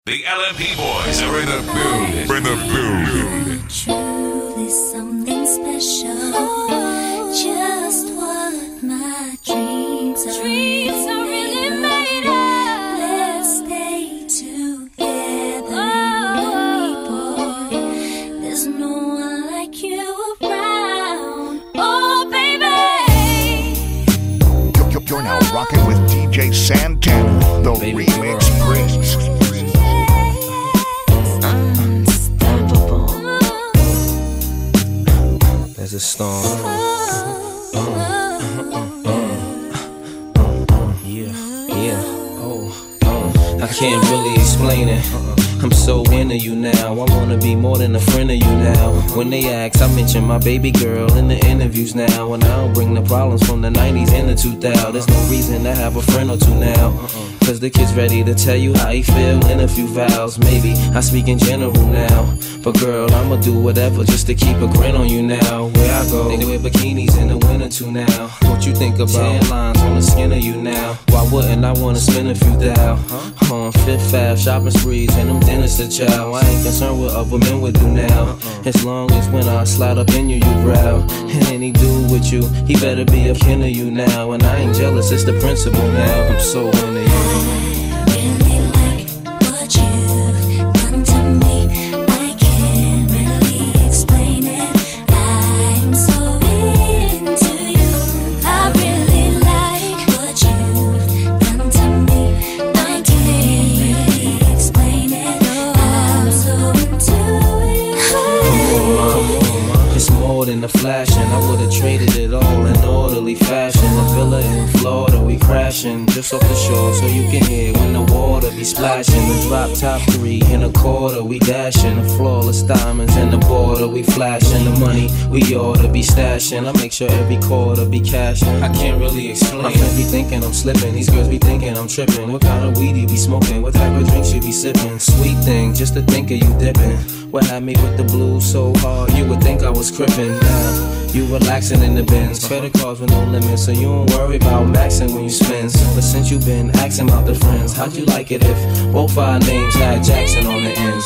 The LMP boys are in the building. We're in the building. Truly something special. Just what my dreams are. Dreams are really made of. Let's stay together, boy. There's no one like you around. Oh, baby. You're now rocking with DJ Santana, the remix prince. There's a storm. Yeah. I can't really explain it. I'm so into you now. I wanna be more than a friend of you now. When they ask, I mention my baby girl in the interviews now. And I don't bring the problems from the 90s and the 2000s. There's no reason to have a friend or two now. Cause the kid's ready to tell you how he feel in a few vows. Maybe I speak in general now. But girl, I'ma do whatever just to keep a grin on you now. Where I go, they wear bikinis in the winter too now. What you think about tan lines on the skin of you now? Why wouldn't I wanna spend a few thou? On Fifth Ave, shopping sprees and them dinners to chow. I ain't concerned what other men would do now. As long as when I slide up in you, you growl. And any dude with you, he better be a kin of you now. And I ain't jealous, it's the principle now. I'm so into you. In the flashing, I would've traded it all in orderly fashion. A villa in Florida, we crashing just off the shore, so you can hear when the water be splashing. The drop top 3 in a quarter, we dashing. The flawless diamonds in the border, we flashing. The money we ought to be stashing. I make sure every quarter be cashing. I can't really explain. My friends be thinking I'm slipping, these girls be thinking I'm tripping. What kind of weed you be smoking? What type of drinks you be sipping? Sweet thing, just to think of you dipping. What had me with the blues so hard, you would think I was crippin'. Now, you relaxing in the Benz. Credit cards with no limits, so you don't worry about maxing when you spend. But since you been asking about the friends, how'd you like it if both our names had Jackson on the ends?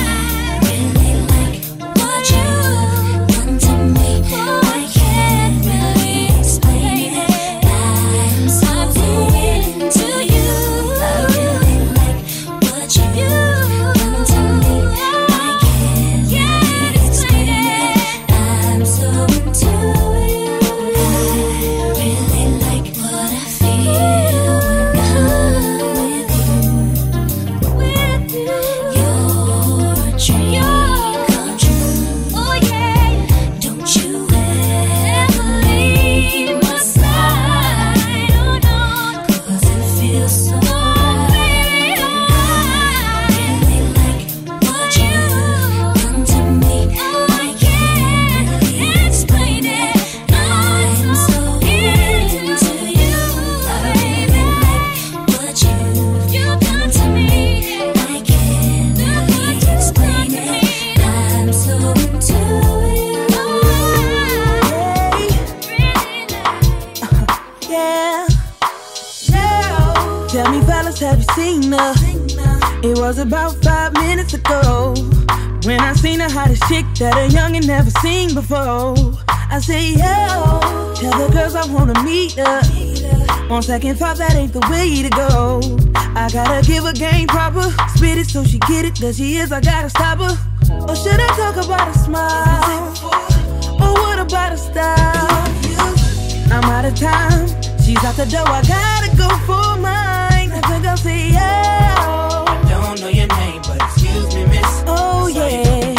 It was about 5 minutes ago when I seen the hottest chick that a youngin' never seen before. I say, yo, tell the girls I wanna meet her. On second thought, that ain't the way to go. I gotta give her game proper, spit it so she get it. There she is, I gotta stop her. Or should I talk about a smile? Or what about a style? I'm out of time, she's out the door, I gotta go for mine. I think I'll say, yo. Don't know your name, but excuse me, miss. Oh yeah.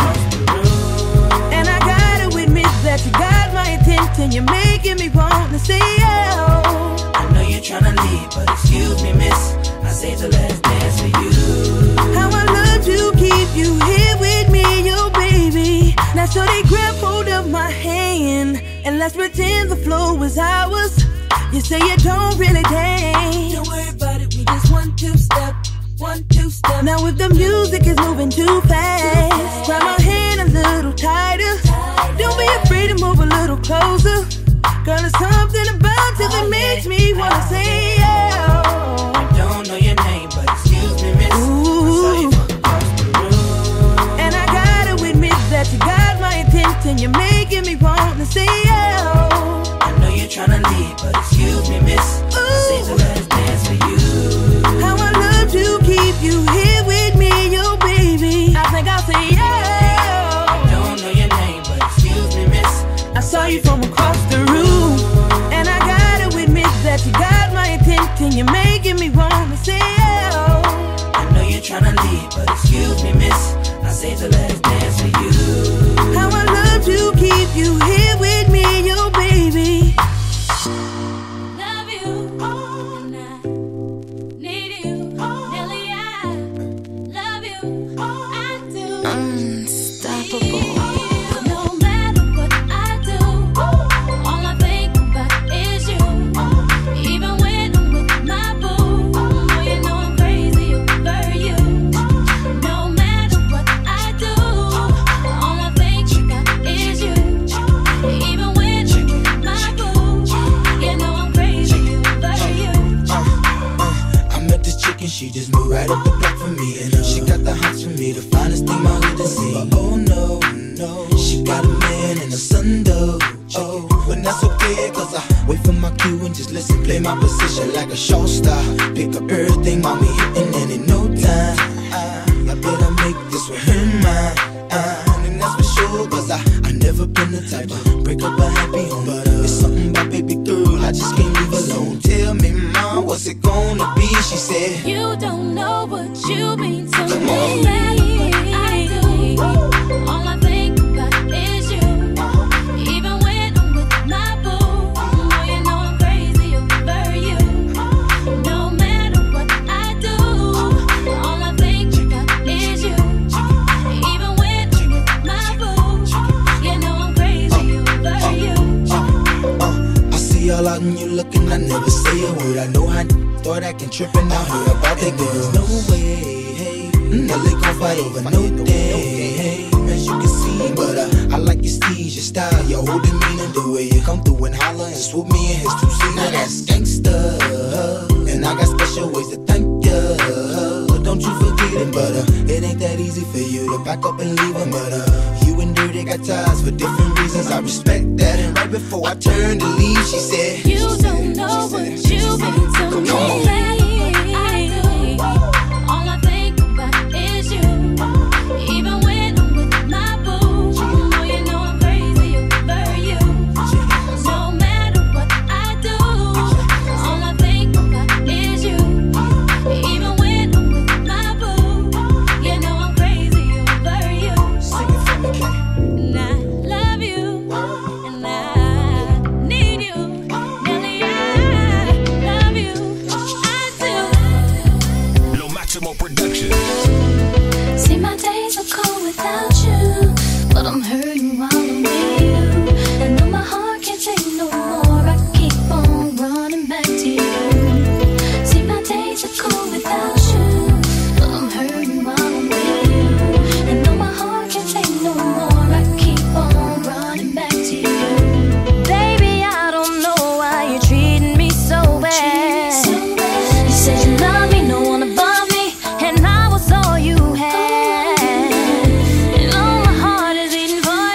And I gotta admit that you got my attention. You're making me want to say oh. I know you're tryna leave, but excuse me, miss. I saved the last dance for you. How I love to keep you here with me, yo baby. Now so they grab hold of my hand and let's pretend the flow is ours. You say you don't really dance. Don't worry about it, we just 1-2 step. 1-2 step. Now if the music is moving too fast, grab my hand a little tighter. Don't be afraid to move a little closer. Girl, there's something about you that makes me wanna say oh. I don't know your name, but excuse me, miss. Ooh. and you're making me wanna say oh. I know you're tryna leave, but excuse me, miss, I saved the last dance for you. How I love to keep you here with me, yo baby. Love you, and I need you, Nelly. I love you, I do. Unstoppable. No matter what I do, all I think about is you. Even when I'm with my boo, you know I'm crazy over you. No matter what I do, all I think about is you. Even when I'm with my boo, you know I'm crazy over you. I met this chick and she just moved right up the block for me. And she got the hots for me, the finest thing my hood has seen. But oh no, no, she got a man and a son though. Oh, but that's okay, cause I wait for my cue and just listen, play my position like a show star. Pick up everything, mommy hitting, and in no time I better make this with her mine. And that's for sure, cause I never been the type to break up a happy home. But it's something about baby girl, I just can't leave alone. Tell me, mom, what's it gonna be? She said, You don't know what you mean to Come me. on. No matter what I do, all I think about is you. Even when I'm with my boo, you know I'm crazy over you. No matter what I do, all I think about is you. Even when I'm with my boo, you know I'm crazy over you. I see all out and you looking, I never say a word. I know I thought I can trip and I heard about that girl. There's no way, hey, Nelly gon' fight over no day, hey, as you can see. But I like your steez, your style, your whole demeanor, the way you come through and holler and swoop me in his two-seater. Now that's gangsta, and I got special ways to thank ya. Don't you forget it, but it ain't that easy for you to back up and leave him. But you and Dirty got ties for different reasons. I respect that. And right before I turned to leave, she said, You don't know what you mean to me. No matter what I do, all I think about is you. Even when I'm with my boo, you know I'm crazy over you. No matter what I do, all I think about is you. Even when I'm with my boo, you know I'm crazy over you. Sing it for me, Kay. And I love you, and I need you, Nelly. I love you, I do. Lo Maximo Production. See, my days are cold without you, but I'm hurting while I'm with you. And though my heart can't take no more, I keep on running back to you. See, my days are cold without you, but I'm hurting while I'm with you. And though my heart can't take no more, I keep on running back to you. Baby, I don't know why you're treating me so bad. You said you love me, no one above me, and I was all you had. And all my heart is beating for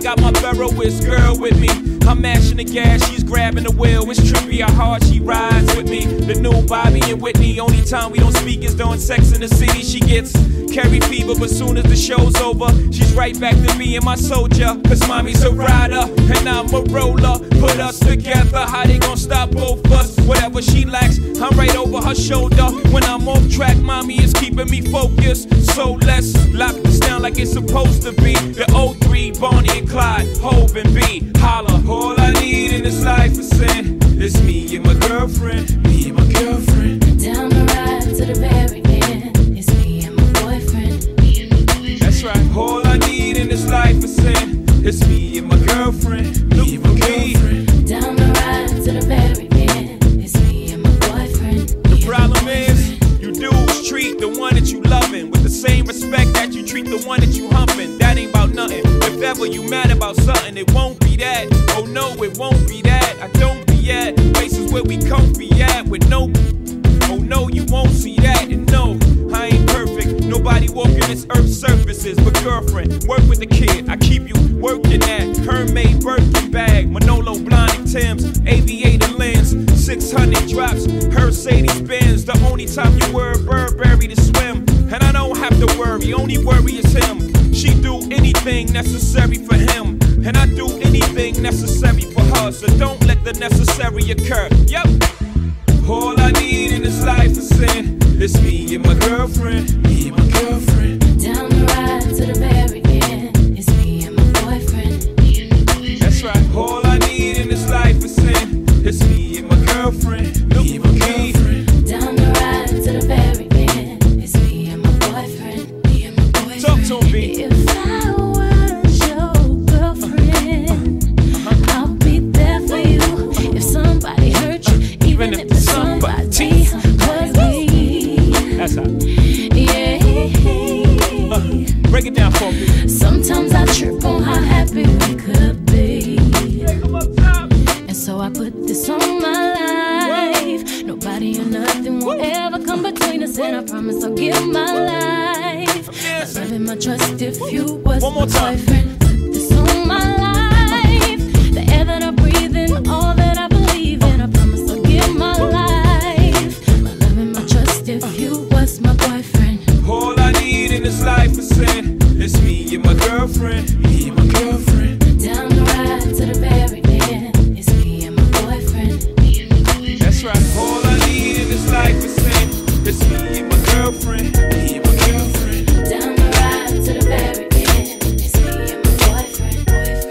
got my Veroist girl with me. I'm mashing the gas, she's grabbing the wheel. It's trippy how hard she rides with me. The new Bobby and Whitney. Only time we don't speak is during Sex in the City. She gets carry fever, but soon as the show's over, she's right back to me and my soldier. Cause mommy's a rider and I'm a roller. Put us together, how they gon' stop both of us? Whatever she lacks, I'm right over her shoulder. When I'm off track, mommy is keeping me focused. So let's lock this down like it's supposed to be. The 03, Bonnie and Clyde, Hov and B. Holla, all I need in this life is sin. It's me and my girlfriend, me and my girlfriend. Down the ride to the very end. It's me and my boyfriend, me and my boyfriend. That's right, all I need in this life is sin. It's me and my girlfriend, me and my girlfriend. Down the ride to the very end. It's me and my boyfriend. The problem is, you dudes treat the one that you loving with the same respect that you treat the one that you humping. That ain't about nothing. If ever you mad about something, it won't be that. Oh no, it won't be that. I don't be at places where we comfy at with no. Oh no, you won't see that. And no, I ain't perfect. Nobody walking this earth's surfaces. But girlfriend, work with the kid. I keep you working at Hermès Birkin bag, Manolo Blahnik Tim's, aviator lens, 600 drops, Mercedes Benz. The only time you wear a Burberry to swim. And I don't have to worry, only worry is him. She do anything necessary for him, and I do anything necessary for her. So don't let the necessary occur. Yep. All I need in this life is sin. It's me and my girlfriend, me and my girlfriend. Down the ride to the very end. It's me and my boyfriend, me and my boyfriend. That's right. All I need in this life is sin. It's me and my girlfriend, me and my girlfriend. Down the ride to the very end. It's me and my boyfriend, me and my boyfriend. Talk to me. If I was your girlfriend, I'll be there for you. If somebody hurt you, even if it's somebody was me. That's how. Yeah. Break it down for me. Sometimes I trip on how happy we could be. And so I put this on my life. Nobody or nothing will ever come between us, and I promise I'll give my life. My love and my trust if you was One more my time. boyfriend. Put this on my life. The air that I breathe in, all that I believe in, I promise I'll give my life. My love and my trust if you was my boyfriend. All I need in this life is sin. It's me and my girlfriend, me and my girlfriend. Down the ride to the very end. It's me and my boyfriend, me and my boyfriend. That's right. All I need in this life is sin. It's me and my girlfriend, me and my girlfriend. Down the ride to the very end. It's me and my boyfriend,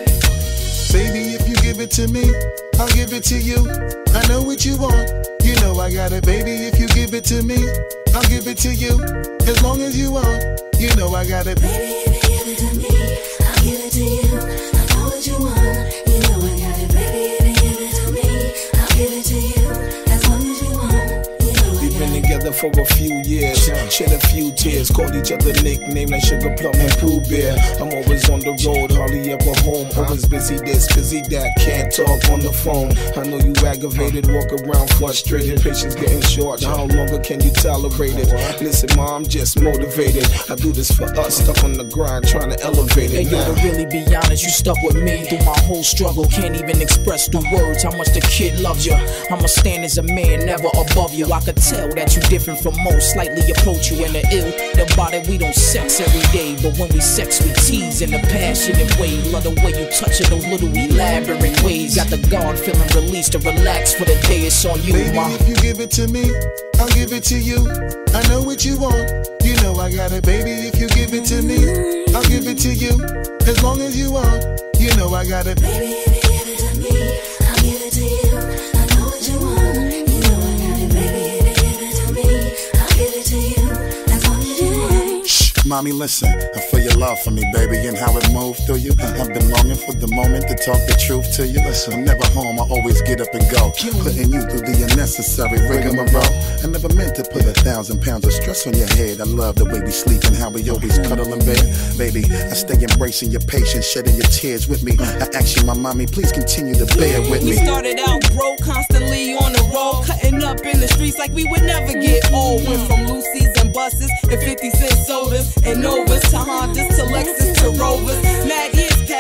Baby, if you give it to me, I'll give it to you. I know what you want, you know I got it. Baby, if you give it to me, I'll give it to you. As long as you want, you know I got it. Baby, if you give it to me, I'll give it to you. I know what you want, you know I got it. Baby, if you give it to me, I'll give it to you. As long as you want, you know I We've got been it. together for a few years, shed a few tears, called each other nicknames like Sugar Plum and Pooh Bear. I'm always on the road, hardly ever home, always busy this, busy that, can't talk on the phone. I know you aggravated, walk around frustrated, patience getting short, how longer can you tolerate it? Listen ma, I'm just motivated, I do this for us, stuck on the grind, trying to elevate it. Hey yo, to really be honest, you stuck with me through my whole struggle. Can't even express through words how much the kid loves you. I'ma stand as a man, never above you. I could tell that you different from most, slightly approach you in the ill. The body we don't sex every day, but when we sex we tease in a passionate way. Love the way you touch it, those little elaborate ways. Got the guard feeling released to relax for the day. It's on you, Baby, ma. if you give it to me, I'll give it to you. I know what you want, you know I got it. Baby, if you give it to me, I'll give it to you. As long as you want, you know I got it. Baby, if you give it to me, I'll give it to you. I know what you want, you know I got it. Baby, if you give it to me, I'll give it to you. As long as you want. Shh, mommy, listen. I feel your love for me, baby, and how it moved through you. I've been longing for the moment to talk the truth to you. Listen, I'm never home, I always get up and go, putting you through the unnecessary rigmarole. I never meant to put 1,000 pounds of stress on your head. I love the way we sleep and how we always cuddle in bed. Baby, I stay embracing your patience, shedding your tears with me. I ask you, my mommy, please continue to bear with me. We started out broke, constantly on the road, cutting up in the streets like we would never get old. Went from Lucy's and buses and 50-cent sodas and Novas to Hondas to Lexus to Rovers. Mad years past.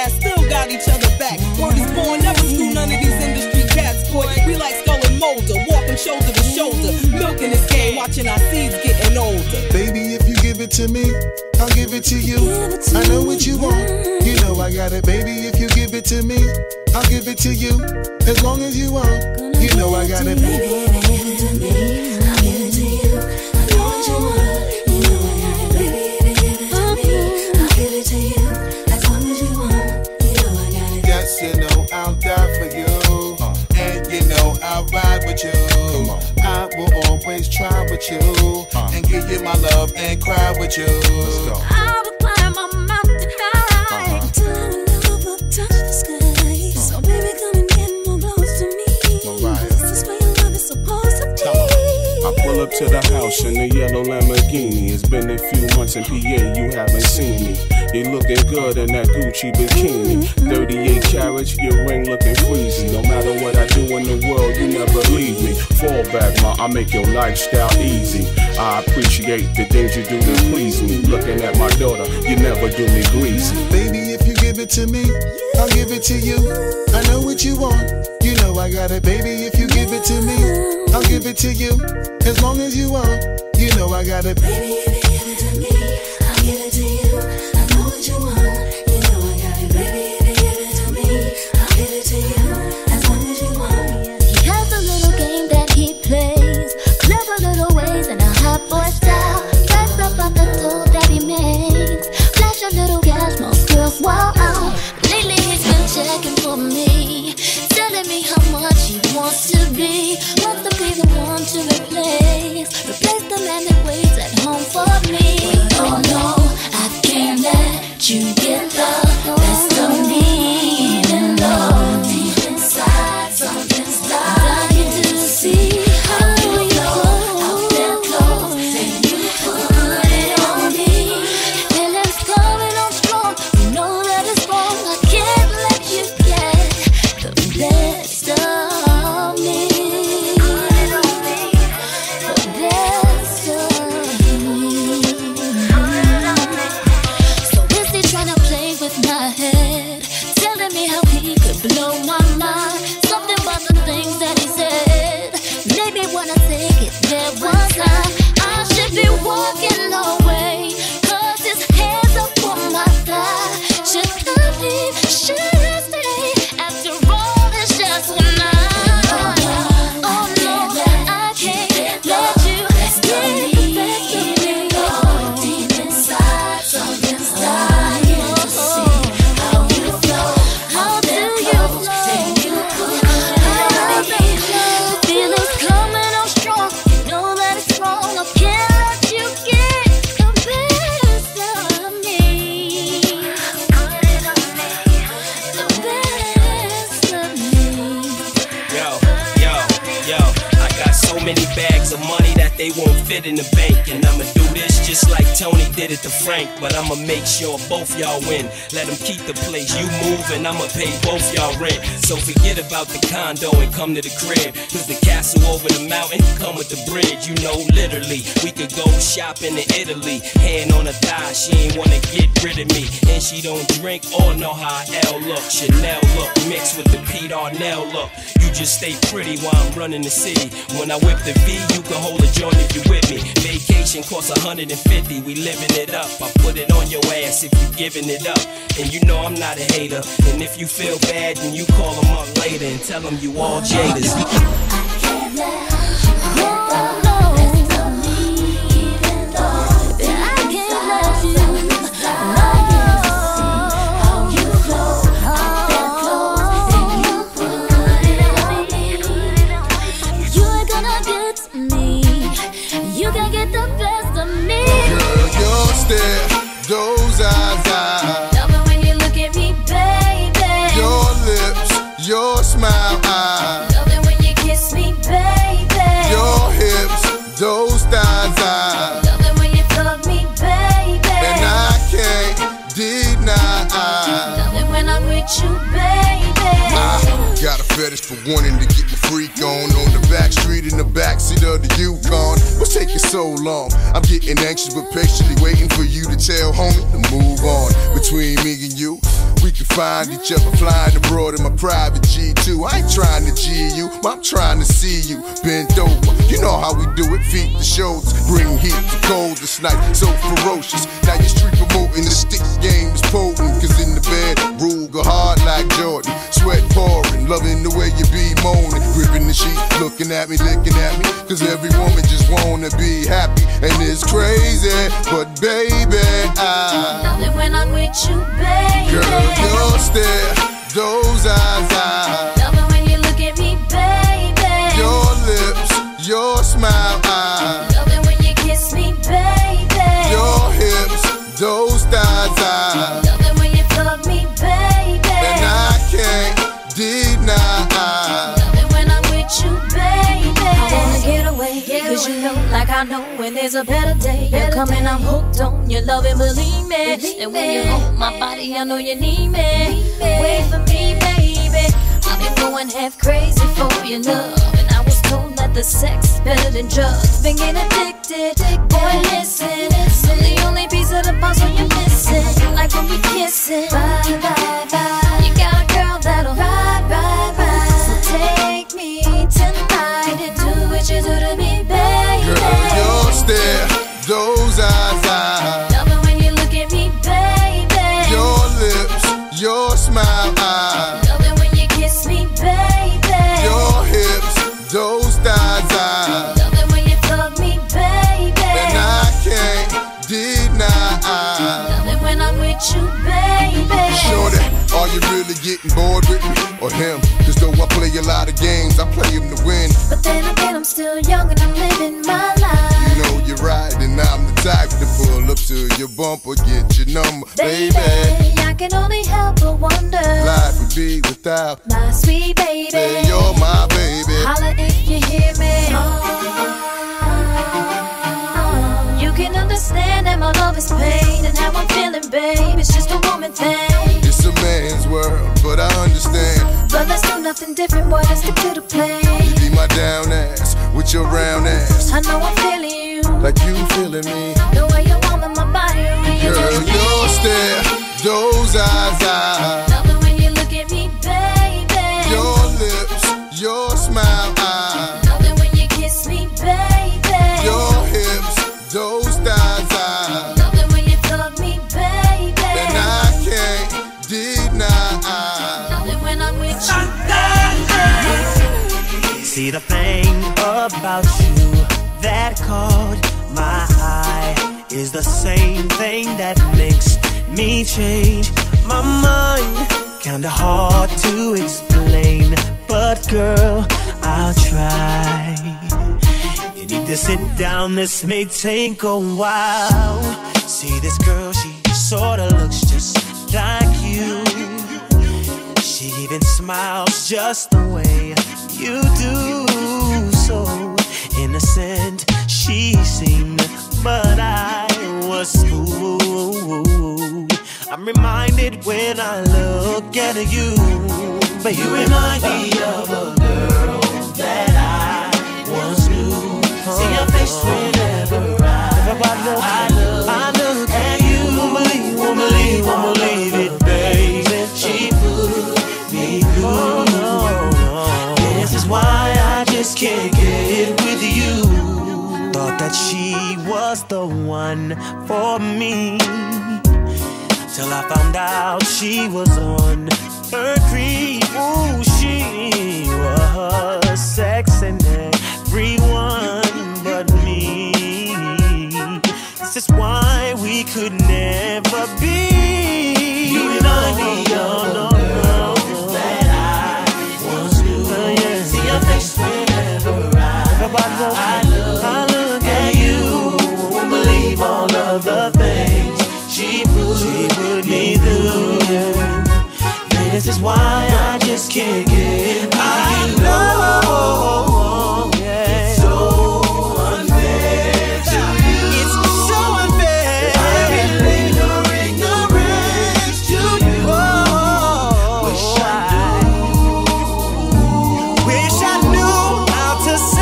past, still got each other back. Word is born, never screw none of these industry cats, boy. We like Skull and Molder, walking shoulder to shoulder, milking this game, watching our seeds getting older. Baby, if you give it to me, I'll give it to you. I know what you want, you know I got it. Baby, if you give it to me, I'll give it to you. As long as you want, you know I got it. Baby, if you give it to me, I'll give it to you. I know what you want, you know I got it. Baby, if you give it to me, I'll give it to you. As long as you want, you know I got it. Yes, you know I'll die for you, and you know I'll ride with you. I will always try with you, and give you my love and cry with you. I will climb a mountain high till our love will touch the sky. So baby, come and get more close to me. This is where your love is supposed to be. I pull up to the house in the yellow Lamborghini. It's been a few months in PA, you haven't seen me. You looking good in that Gucci bikini. 38 carats, your ring looking freezy. No matter what I do in the world, you never leave me. Fall back, ma, I make your lifestyle easy. I appreciate the things you do to please me. Looking at my daughter, you never do me greasy. Baby, if you give it to me, I'll give it to you. I know what you want, you know I got it. Baby, if you give it to me, I'll give it to you. As long as you want, you know I got it. Baby, if you give it to me, I'll give it to you. I know what you want, you know I got it. Baby, if you give it to me, I'll give it to you. As long as you want. He has a little game that he plays, clever little ways and a hot boy style. Dressed up on the dough that he makes, flash a little cash, most girls wow out. Lately he's been checking for me, telling me how much he wants to be. Wants to be the one to replace the man that waits at home for me. Oh no, I can't let you get the best of me. Even though deep inside something's dying to see how you go out there close and you put it on me. Feelings coming on strong, you know that it's wrong. I can't let you get the best of me. Blow my mind, something about the things that he said. Maybe when I take it there one time, I should be walking away, 'cause his hands up on my thigh. Should I leave? Should I stay? After all, it's just a night. Oh no, I can't let you get the best of me. Deep inside, something's dying to see how you flow. How do you feelings coming on strong, you know that it's wrong. I can't let you get the best of me. Put it on me, the best of me. Yo, I got so many bags of money that they won't fit in the bank. And I'ma do this just like Tony did it to Frank. But I'ma make sure both y'all win. Let them keep the place, you move and I'ma pay both y'all rent. So forget about the condo and come to the crib, 'cause the castle over the mountain come with the bridge. You know, literally, we could go shopping in Italy. Hand on her thigh, she ain't wanna get rid of me. And she don't drink or know how L look. Chanel look mixed with the Pete Arnell look. You just stay pretty while I'm running the city. When I whip the V, you can hold a joint if you with me. Vacation costs 150, we living it up. I put it on your ass if you giving it up. And you know I'm not a hater. And if you feel bad, then you call them up later and tell them you all jaders. I can't let you get the best of me, even though I can't let you how you flow out that close, then you put it on me. You ain't gonna get to me, you can get the best of me. Girl, your stare, those eyes, love it when you look at me, baby. your lips, your smile, love it when you kiss me, baby. your hips, those thighs, love it when you fuck me, baby. and I can't deny. Love it when I'm with you, baby. I got a fetish for wanting to get my freak on the back. backstreet in the backseat of the Yukon. What's taking so long? I'm getting anxious but patiently waiting for you to tell homie to move on. Between me and you, we can find each other flying abroad in my private G2. I ain't trying to G you, I'm trying to see you bent over. You know how we do it, feet to shoulders, bring heat to cold this night, so ferocious. Now your street promoting the stick game is potent, cause in the bed, rule go hard like Jordan. Sweat pouring, loving the way you be moaning, gripping the sheet, looking at me, licking at me, cause every woman just wanna be happy, and it's crazy, but baby, I love it when I'm with you, baby. Girl, your stare, those eyes, I love it when you look at me, baby. Your lips, your smile, I love it when you kiss me, baby. Your hips, those thighs, I love it when you fuck me, baby. And I can't deny, I love it when I'm with you, baby. I wanna get away, cause you know, like I know, when there's a better day, you're coming, I'm hooked on your love and believe me. And when you hold my body, I know you need me. Wait for me, baby. I've been going half crazy for your love, and I was told that the sex is better than drugs. Been getting addicted, boy, listen, I'm the only piece of the puzzle you're missing. Like when we kissing, bye, bye, bye. You got a girl that'll ride, ride, ride. So take me tonight and do what you do to me, baby. Girl, your stare, those eyes, I love it when you look at me, baby. Your lips, your smile, I love it when you kiss me, baby. Your hips, those thighs, I love it when you fuck me, baby. And I can't deny, I love it when I'm with you, baby. Shorty, are you really getting bored with me or him? Cause though I play a lot of games, I play him to win. But then again, I'm still young and I'm living my life. You know you're right, and I'm the type to pull up to your bumper, get your number, baby. I can only help but wonder life would be without my sweet baby. Say you're my baby. Holla if you hear me. You can understand that my love is pain and how I'm feeling, babe. It's just a woman thing. It's a man's world, but I understand. But let's do nothing different, boy. Let's stick to the plan. You be my down ass with your round ass. I know I'm feeling you, like you feeling me. The way you're warming my body, girl, your stare, those eyes, I love it when you look at me, baby. Your lips, your smile, I love it when you kiss me, baby. Your hips, those thighs, I love it when you fuck me, baby. And I can't deny, I love it when I'm with you, baby. See the thing about you that caught my eye is the same thing that makes me change my mind. Kinda hard to explain, but girl, I'll try. You need to sit down, this may take a while. See this girl, she sorta looks just like you. She even smiles just the way you do. So innocent she seemed, but I was fooled. I'm reminded when I look at you, but you remind me of a girl that I once knew. See your face whenever I look at you. Won't believe it, baby. She put me through. This is why I just can't get with you. Thought that she was the one for me, till I found out she was on her creep. Ooh, she was sexing everyone but me. This is why we could never be. You remind me of that I once knew. See your face whenever I look at you. Won't believe all of the things she put me through. And this is why I just can't get with you. I know it's so unfair to you. It's so unfair. I've been ignorant to you. Wish I knew how to say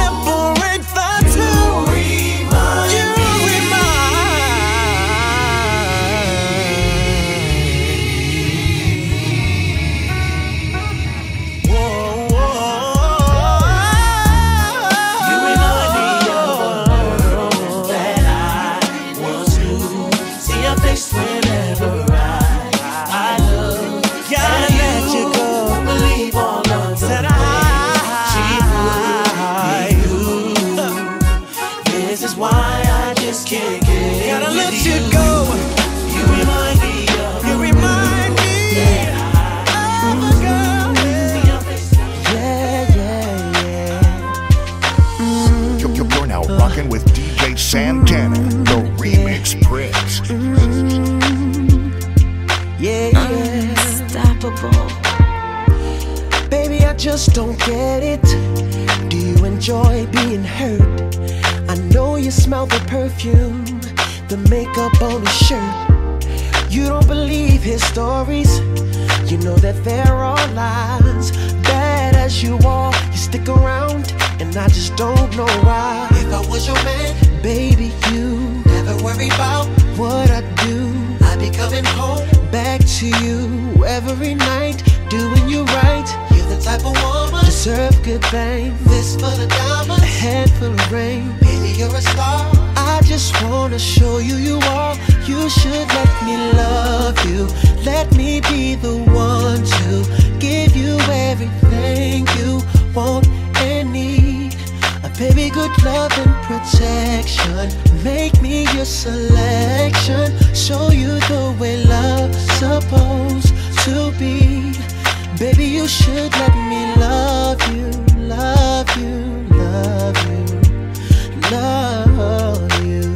just don't get it. Do you enjoy being hurt? I know you smell the perfume, the makeup on his shirt. You don't believe his stories. You know that there are lies. Bad as you are, you stick around, and I just don't know why. If I was your man, baby, you never worry about what I do. I'd be coming home back to you every night, doing you right. You're the type of woman deserve good things. Fist full of diamonds, a head full of rain. Baby, you're a star. I just wanna show you you are. You should let me love you. Let me be the one to give you everything you want and need. A baby, good love and protection. Make me your selection. Show you the way love's supposed to be. Baby, you should let me love you, love you, love you, love you.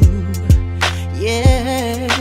Yeah.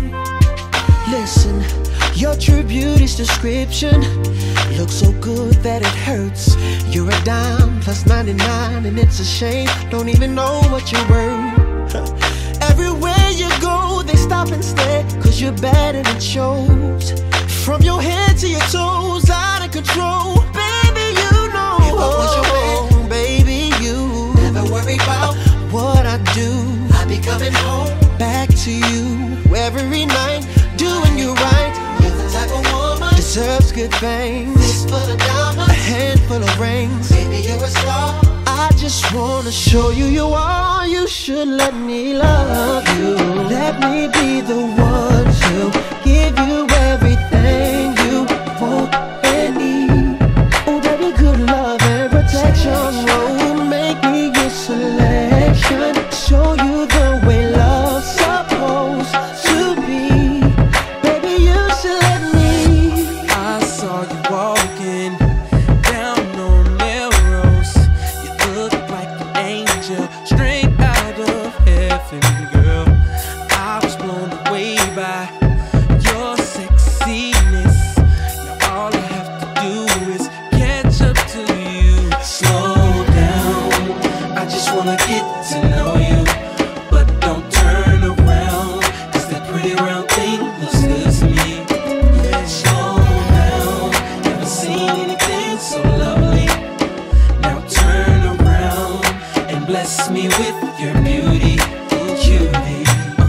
Listen, your true beauty's description looks so good that it hurts. You're a dime plus 99, and it's a shame. Don't even know what you're worth. Everywhere you go, they stop and stare, 'cause you're bad and it shows. From your head to your toes, out of control. Baby, you know. If I was your man, baby, you never worry about what I do. I'd be coming home back to you every night, doing you right. You're the type of woman deserves good things. Fist full of diamonds, a handful of rings. Baby, you're a star. I just wanna show you you are. You should let me love you. Let me be the one to give you everything you want and need. Oh, baby, good love and protection. Oh, make me your selection. Show you the way love's supposed to be. Baby, you should let me. I saw you walking down on Melrose. You look like an angel straight out of heaven, girl. I was blown away by your sexiness. Now all I have to do is catch up to you. Slow down, I just wanna get to know you. But don't turn around, 'cause that pretty round thing looks good to me. Slow down, never seen anything so lovely. Now turn around and bless me with your beauty, cutie.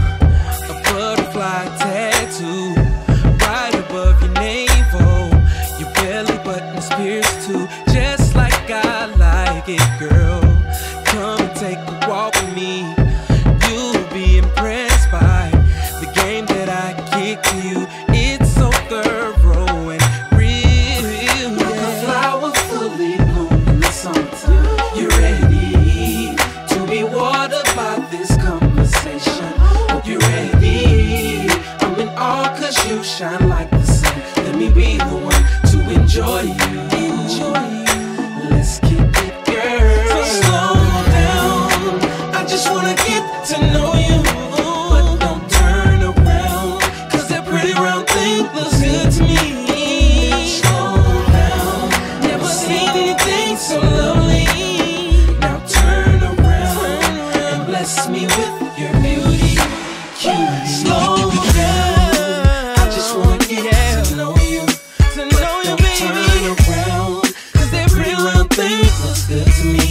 A butterfly tattoo right above your navel. Your belly button's pierced too, just like I like it, girl. Come and take a walk with me. You'll be impressed by the game that I kick to you. It's so thorough and real. Like a flower fully bloomed in the summertime. You're ready to be watered by this conversation. Hope you're ready. I'm in awe 'cause you shine like the sun. Let me be the one to enjoy you. Let's kick it, girl. So slow down, I just wanna get to know you. But don't turn around, 'cause that pretty round thing looks good to me. Slow down, never seen anything so lovely. Now turn around and bless me with your beauty, cutie. Slow down, I just wanna get to know you. But don't turn around, 'cause that pretty round thing looks good to me.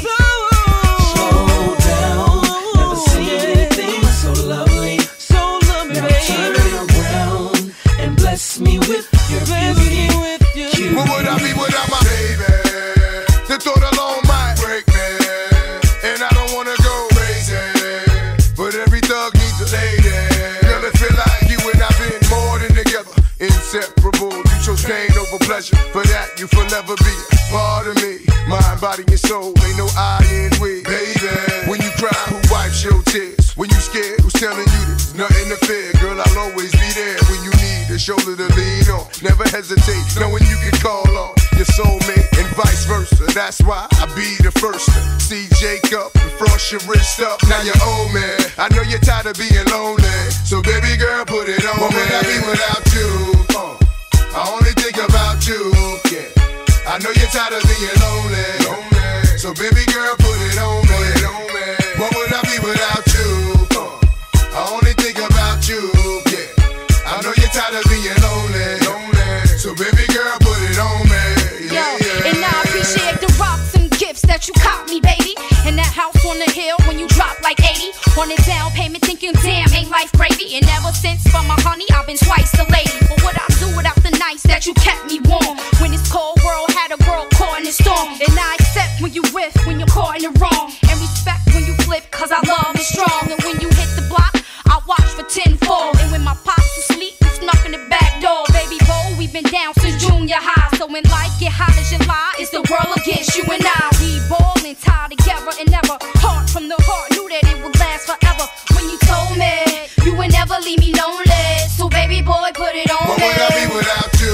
Slow down, never seen anything so lovely. Now turn around and bless me with your beauty, cutie. What would I be without my baby? The thought alone might break me, and I don't wanna go crazy, but every thug needs a lady. Girl, it feel like you and I been more than together, inseparable. You chose pain over pleasure, for that you forever be a part of me. Mind, body, and soul, ain't no I in we. Baby, when you cry, who wipes your tears? When you scared, who's telling you there's nothing to fear? Girl, I'll always be there when you need a shoulder to lean on. Never hesitate, knowing you can call on your soulmate and vice versa. That's why I be the first to see Jacob and frost your wrist up. Now you're old man, I know you're tired of being lonely, so baby girl, put it on. What would I be without you? I only think about you. Yeah. I know you're tired of being lonely. So baby girl, put it on me. What would I be without you? I only think about you, yeah. I know you're tired of being lonely. So baby girl, put it on me. Yo, and I appreciate the rocks and gifts that you caught me, baby. And that house on the hill when you drop like 80 on a down payment, thinking damn, ain't life gravy. And ever since for my honey, I've been twice the lady. But what I do without the nights that you kept me warm when this cold world had a girl caught in the storm. And I accept when you whiff, when you're caught in the wrong, and respect when you flip, cause I love is strong. And when you hit the block, I watch for tenfold. And when my pops asleep, you snuck in the back door. Baby boy, we've been down since junior high. So when life get hot as July, it's the world against you and I. We ballin', tied together and never part from the heart. Knew that it would last forever. When you told me you would never leave me lonely. So baby boy, put it on me. What would I be without you?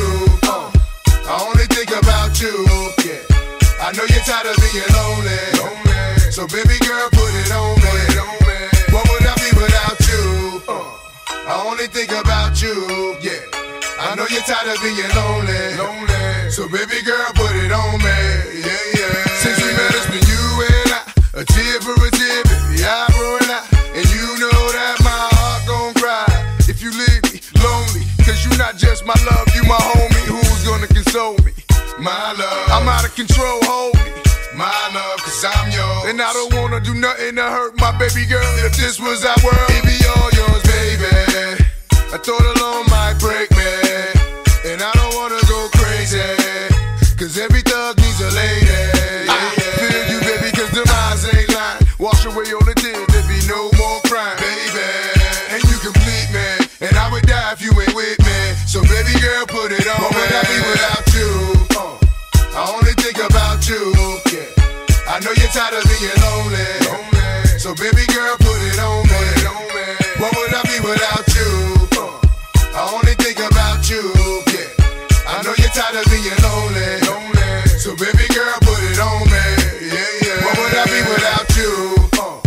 I only think about you, yeah. I know you're tired of being lonely. So baby girl, put it on me. What would I be without you? I only think about you, yeah. I know you're tired of being lonely. So baby girl, put it on me, yeah. Since we met, it's been you and I, a tear for a tear, baby, eyebrow and I. And you know that my heart gon' cry if you leave me lonely. Cause you not just my love, you my homie. Who's gonna console me? My love, I'm out of control, hold me. My love, cause I'm yours. And I don't wanna do nothing to hurt my baby girl. If this was our world, it'd be all yours, baby. I thought alone might break me, and I don't wanna go crazy, cause every thug needs a lady. I feel you, baby, cause the eyes ain't lying. Wash away all the tears, there be no more crying, baby. And you complete me, and I would die if you ain't with me. So baby girl, put it on. What would I be without you? I only think about you, yeah. I know you're tired of being lonely. So baby girl, put it on me. What would I be without you? I only think about you, yeah. I know you're tired of being lonely. So baby girl, put it on me, yeah. What would I be without you?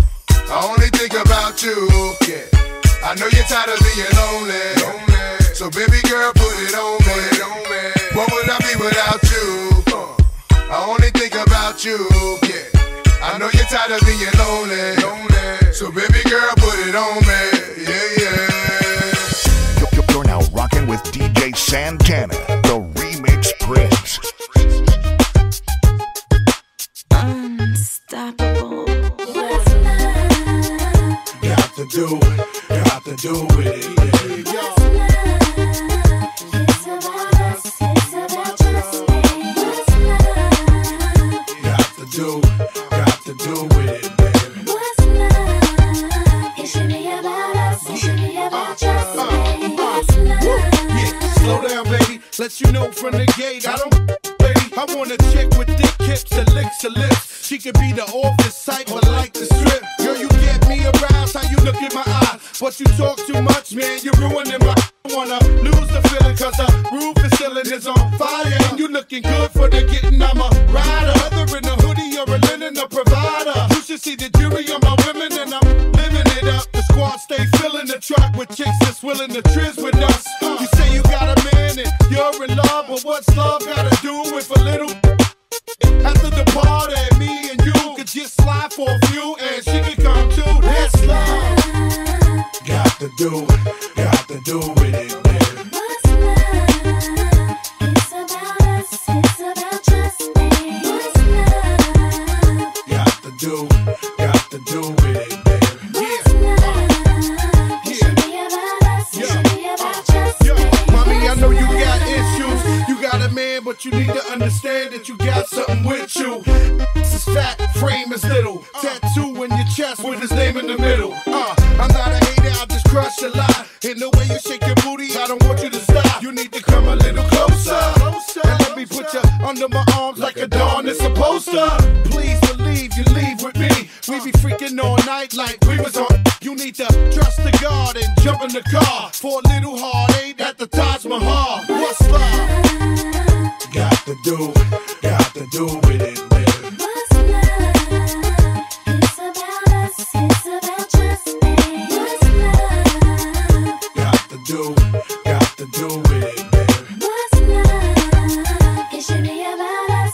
I only think about you, yeah. I know you're tired of being lonely. So baby girl, put it on me. What would I be without you? I only think about you, yeah. I know you're tired of being lonely. So baby girl, put it on me, yeah. You're now rocking with DJ Santana, the Remix Prince. Unstoppable. You have to do it, you have to do with it, yeah. It's about us, it's about just me. What's love? You have to do with it, baby. What's love? It should be about us, it should be about just me. What's love? Yeah, slow down, baby. Let you know from the gate, I don't, baby. I want a chick with thick hips and licks her lips. She could be the office type, but like the strip. Girl, you get me aroused, how you look in my eyes. But you talk too much, man, you're ruining my. I wanna lose the feeling, cause the roof is ceiling is on fire. And you looking good for the getting, I'm a rider. Whether in a hoodie or a linen, a provider. You should see the jury on my women, and I'm living it up. The squad stay filling the truck with chicks that's willing to trizz with us. You say you got a man and you're in love, but what's love gotta do with a little? After the party, me and you could just slide for a few, and she could come too. That's love. Got to do with it, baby. What's love? It's about us, it's about just me. What's love? Got to do with it, baby. What's love? It should be about us, it should be about just me. Mommy, I know you got issues. You got a man, but you need to understand that you got something with you. This is fat, frame is little. Tattoo in your chest with his name in the middle. I'm not a hater, I just crush a lot. In the way you shake your booty, I don't want you to stop. You need to come a little closer. And let me put you under my arms like a dawn is supposed to. Please believe you leave with me. We be freaking all night like we was on. You need to trust the God and jump in the car for a little heartache at the Taj Mahal. What's love? Got to do with it, baby. What's love? It's about us, it's about just me. What's love? Got to do with it, baby. What's love? It should be about us.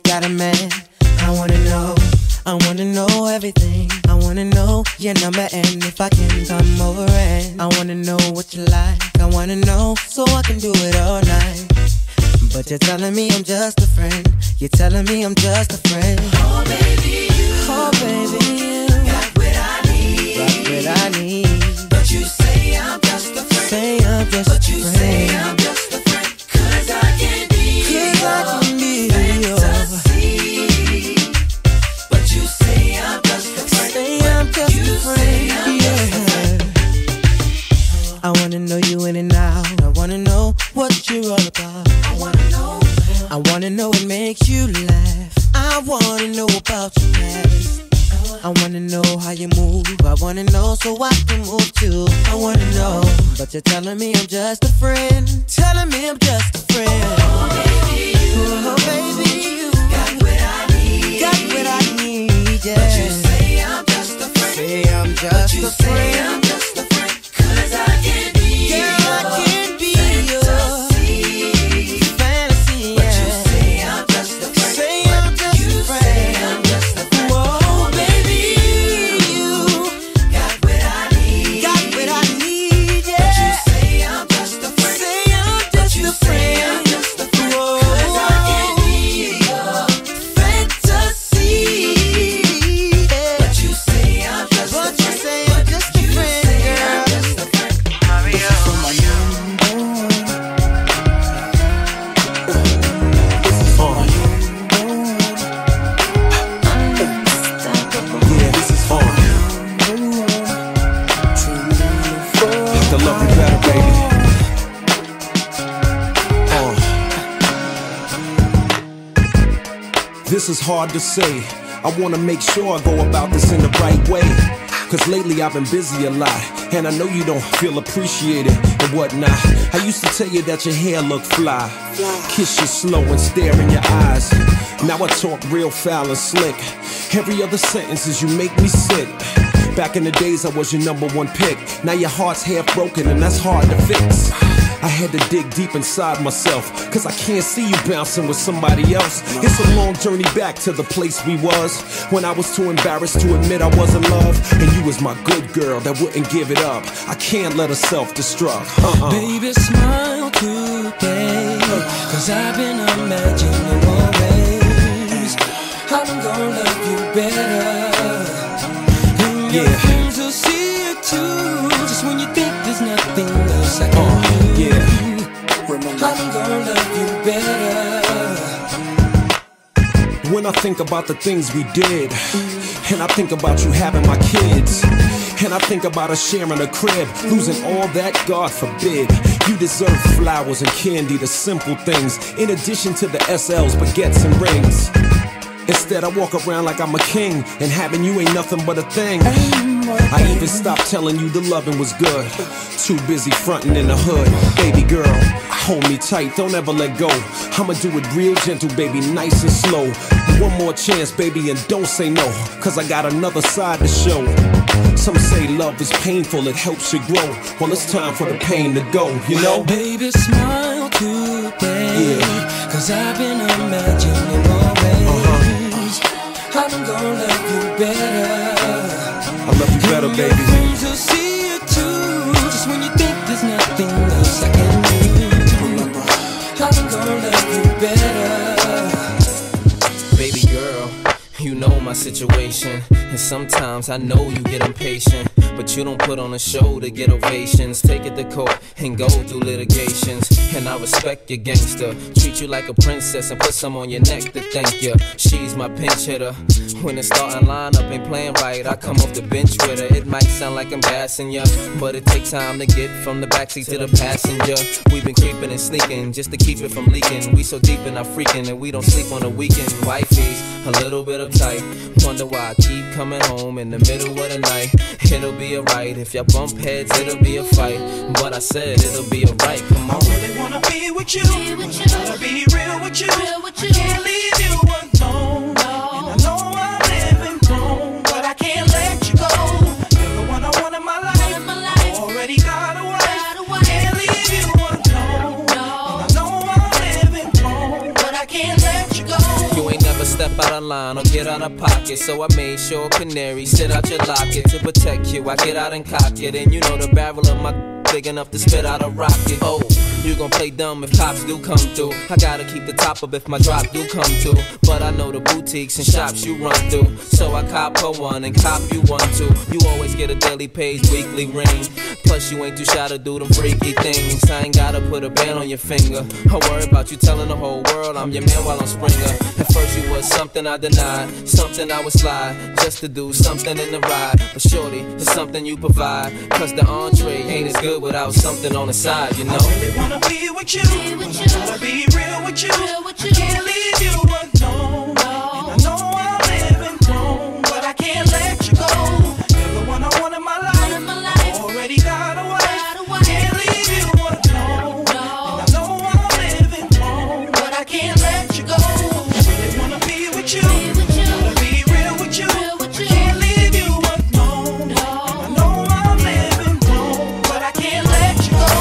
got a man. I wanna know everything. I wanna know your number and if I can come over, and I wanna know what you like. I wanna know so I can do it all night. But you're telling me I'm just a friend. You're telling me I'm just a friend. Oh baby, oh baby, you got what I need. Got what I need. But you say I'm just a friend. Say I'm just but a you friend. Say I'm just a friend. 'Cause I can be your fantasy. But you say I'm just a friend. Say I'm just you a friend. Yeah. I wanna know you in and out. I wanna know what you're all about. I wanna know. I wanna know what makes you laugh. I wanna know about your past. I wanna know how you move. I wanna know so I can move too. I wanna know, but you're telling me I'm just a friend. Telling me I'm just a friend. Oh baby, you, oh, baby, you got what I need. Got what I need, yeah. But you say I'm just a friend. Say I'm just but you a friend. Say I'm just a friend. 'Cause I can be Girl, I can be your fantasy. But you say I'm just a friend. Say I'm just a friend. Say I'm just a friend. Whoa, baby, you got what I need. got what I need, yeah. But you say I'm just a friend. Say I'm just a friend. Whoa, 'cause I can be your fantasy. Yeah. But you say I'm just a friend. Say I'm just a friend, girl. To love you better, baby. This is hard to say. I wanna make sure I go about this in the right way. Cause lately I've been busy a lot, and I know you don't feel appreciated and whatnot. I used to tell you that your hair looked fly, kiss you slow and stare in your eyes. Now I talk real foul and slick. Every other sentence is you make me sick. Back in the days I was your #1 pick. Now your heart's half broken and that's hard to fix. I had to dig deep inside myself, cause I can't see you bouncing with somebody else. It's a long journey back to the place we was, when I was too embarrassed to admit I was in love. And you was my good girl that wouldn't give it up. I can't let her self-destruct. Baby, smile today, cause I've been imagining more ways I'm gonna love you better. And your friends will see it too, just when you think there's nothing else I can do. I'm gonna love you better. When I think about the things we did, and I think about you having my kids, and I think about us sharing a crib, losing all that, God forbid. You deserve flowers and candy, the simple things, in addition to the SLs, baguettes and rings. Instead I walk around like I'm a king, and having you ain't nothing but a thing. I even stopped telling you the loving was good, too busy fronting in the hood. Baby girl, hold me tight, don't ever let go. I'ma do it real gentle, baby, nice and slow. One more chance, baby, and don't say no, cause I got another side to show. Some say love is painful, it helps you grow. Well, it's time for the pain to go, you know? Baby, smile today, cause I've been imagining more ways I'm gonna love you better. I love you better, baby. Your friends will see it too, just when you think there's nothing else I can do. I'm gonna love you better. Baby girl, you know my situation, and sometimes I know you get impatient, but you don't put on a show to get ovations. Take it to court and go through litigations, and I respect your gangster. Treat you like a princess and put some on your neck to thank you. She's my pinch hitter. When the starting lineup ain't playing right, I come off the bench with her. It might sound like I'm gassing ya, but it takes time to get from the backseat to the passenger. We've been creeping and sneaking just to keep it from leaking. We so deep in our freaking and we don't sleep on the weekend. Wifey's a little bit uptight, wonder why I keep coming home in the middle of the night. It'll be alright, if y'all bump heads it'll be a fight, but I said it'll be alright, come on. I really wanna be with you, wanna be real with you. I can't leave you alone, and I know I'm living wrong, but I can't let you go. You're the one I want in my life, I already got a wife. Can't leave you alone, and I know I'm living wrong, but I can't let you go. You ain't never step out of line or get out of pocket. So I made sure canary sit out your locket to protect you. I get out and cock it, and you know the barrel of my big enough to spit out a rocket. Oh, you gon' play dumb if cops do come through. I gotta keep the top up if my drop do come through. But I know the boutiques and shops you run through, so I cop her one and cop you one too. You always get a daily page, weekly ring. Plus you ain't too shy to do them freaky things. I ain't gotta put a band on your finger. I worry about you telling the whole world I'm your man while I'm Springer. At first you was something I denied, something I would slide just to do something in the ride. But shorty, it's something you provide, cause the entree ain't as good without something on the side, you know. I really wanna be with you, but I gotta be real with you. I can't leave you alone, and I know I'm living wrong, but I can't let you go. You're the one I want in my life. I already got a wife. Can't leave you alone, and I know I'm living wrong, but I can't let you go. I really wanna be with you, gotta be real with you. I can't leave you alone, and I know I'm living wrong, but I can't let you go.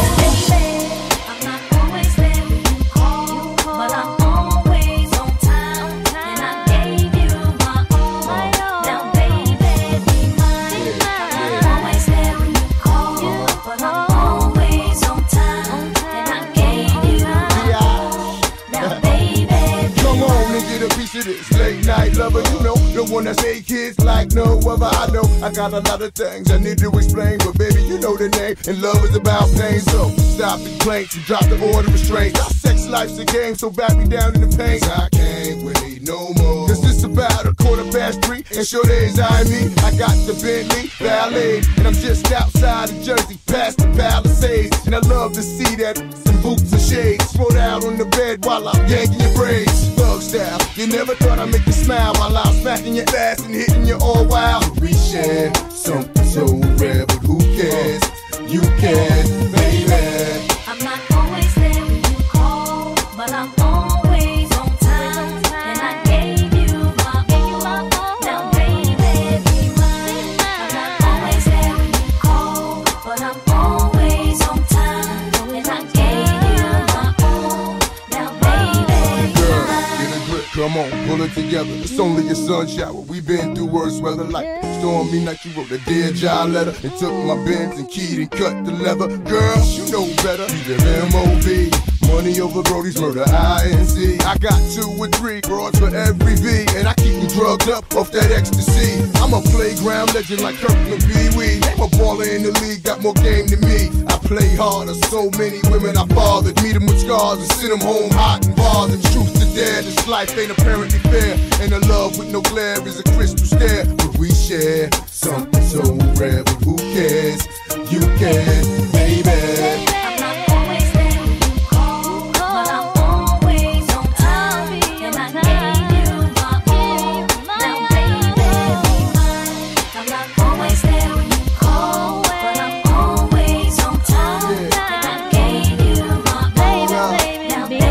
I'm not always there when you call, but I'm always on time, and I gave you my all. Now baby, be mine. I'm not always there when you call, but I'm always on time, and I gave you my all. Now baby, Come on and get a piece of this late night lover. You know, the one that make kids like no other. I know I got a lot of things I need to explain, but baby, you know the name, and love is about pain. So stop the complaints and drop the order of restraint. Our sex life's a game, so back me down in the pain. I can't wait no more. Cause it's about 3:15, and sure days I me. I got the Bentley Ballet, and I'm just outside of Jersey, past the Palisades. And I love to see that, some boots and shades, spread out on the bed while I'm yanking your braids. Thug style, you never thought I'd make you smile while I'm smacking your ass and hitting you all wild. We share something so rare, but who cares? You can, baby. I'm not always there when you call, but I'm always on time, and I gave you my all. Now baby, be mine. I'm not always there when you call, but I'm always on time, and I gave you my all. Now baby, be Girl, mine. get a grip, come on, pull it together. It's only a sun shower. We been through worse weather, like stormy night. You wrote a Dear John letter and took my Benz and keyed and cut the leather. Girl, you know better. You live MOB. Money over Brody's murder, INC. I got 2 or 3 broads for every V, and I keep you drugged up off that ecstasy. I'm a playground legend like Kirkland Pee Wee. I'm a baller in the league, got more game than me. I play harder, so many women I fathered. Meet them with scars and send them home hot and bothered. Truth to dare, this life ain't apparently fair, and a love with no glare is a crystal stare. But we share something so rare, but who cares? You can, baby. I'm not always there when you call, but I'm always on time, and I gave you my all. Now baby, be mine. I'm not always there when you call, but I'm always on time, and I gave you my all. Now baby,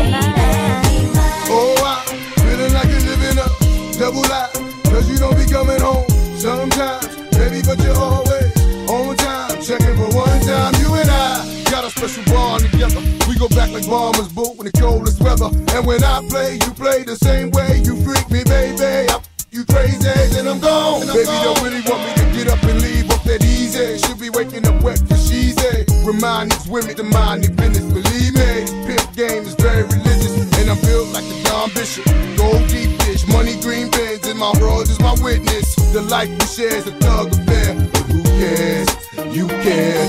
be mine. Oh, I'm feeling like you're living a double life, cause you don't be coming home sometimes, baby, but you're always on time. Checking for one time, you and I got a special bond together. We go back like bombers, boot in the coldest weather. And when I play, you play the same way. You freak me, baby. You crazy, then I'm gone. Baby, don't really want me to get up and leave off that easy. She'll be waking up wet for she's a. Remind these women to mind their business, believe me. This pimp game is very religious, and I'm built like the Don Bishop. Gold deep dish, money green bins, and my world is my witness. The life we share is a thug affair, but who cares? You care,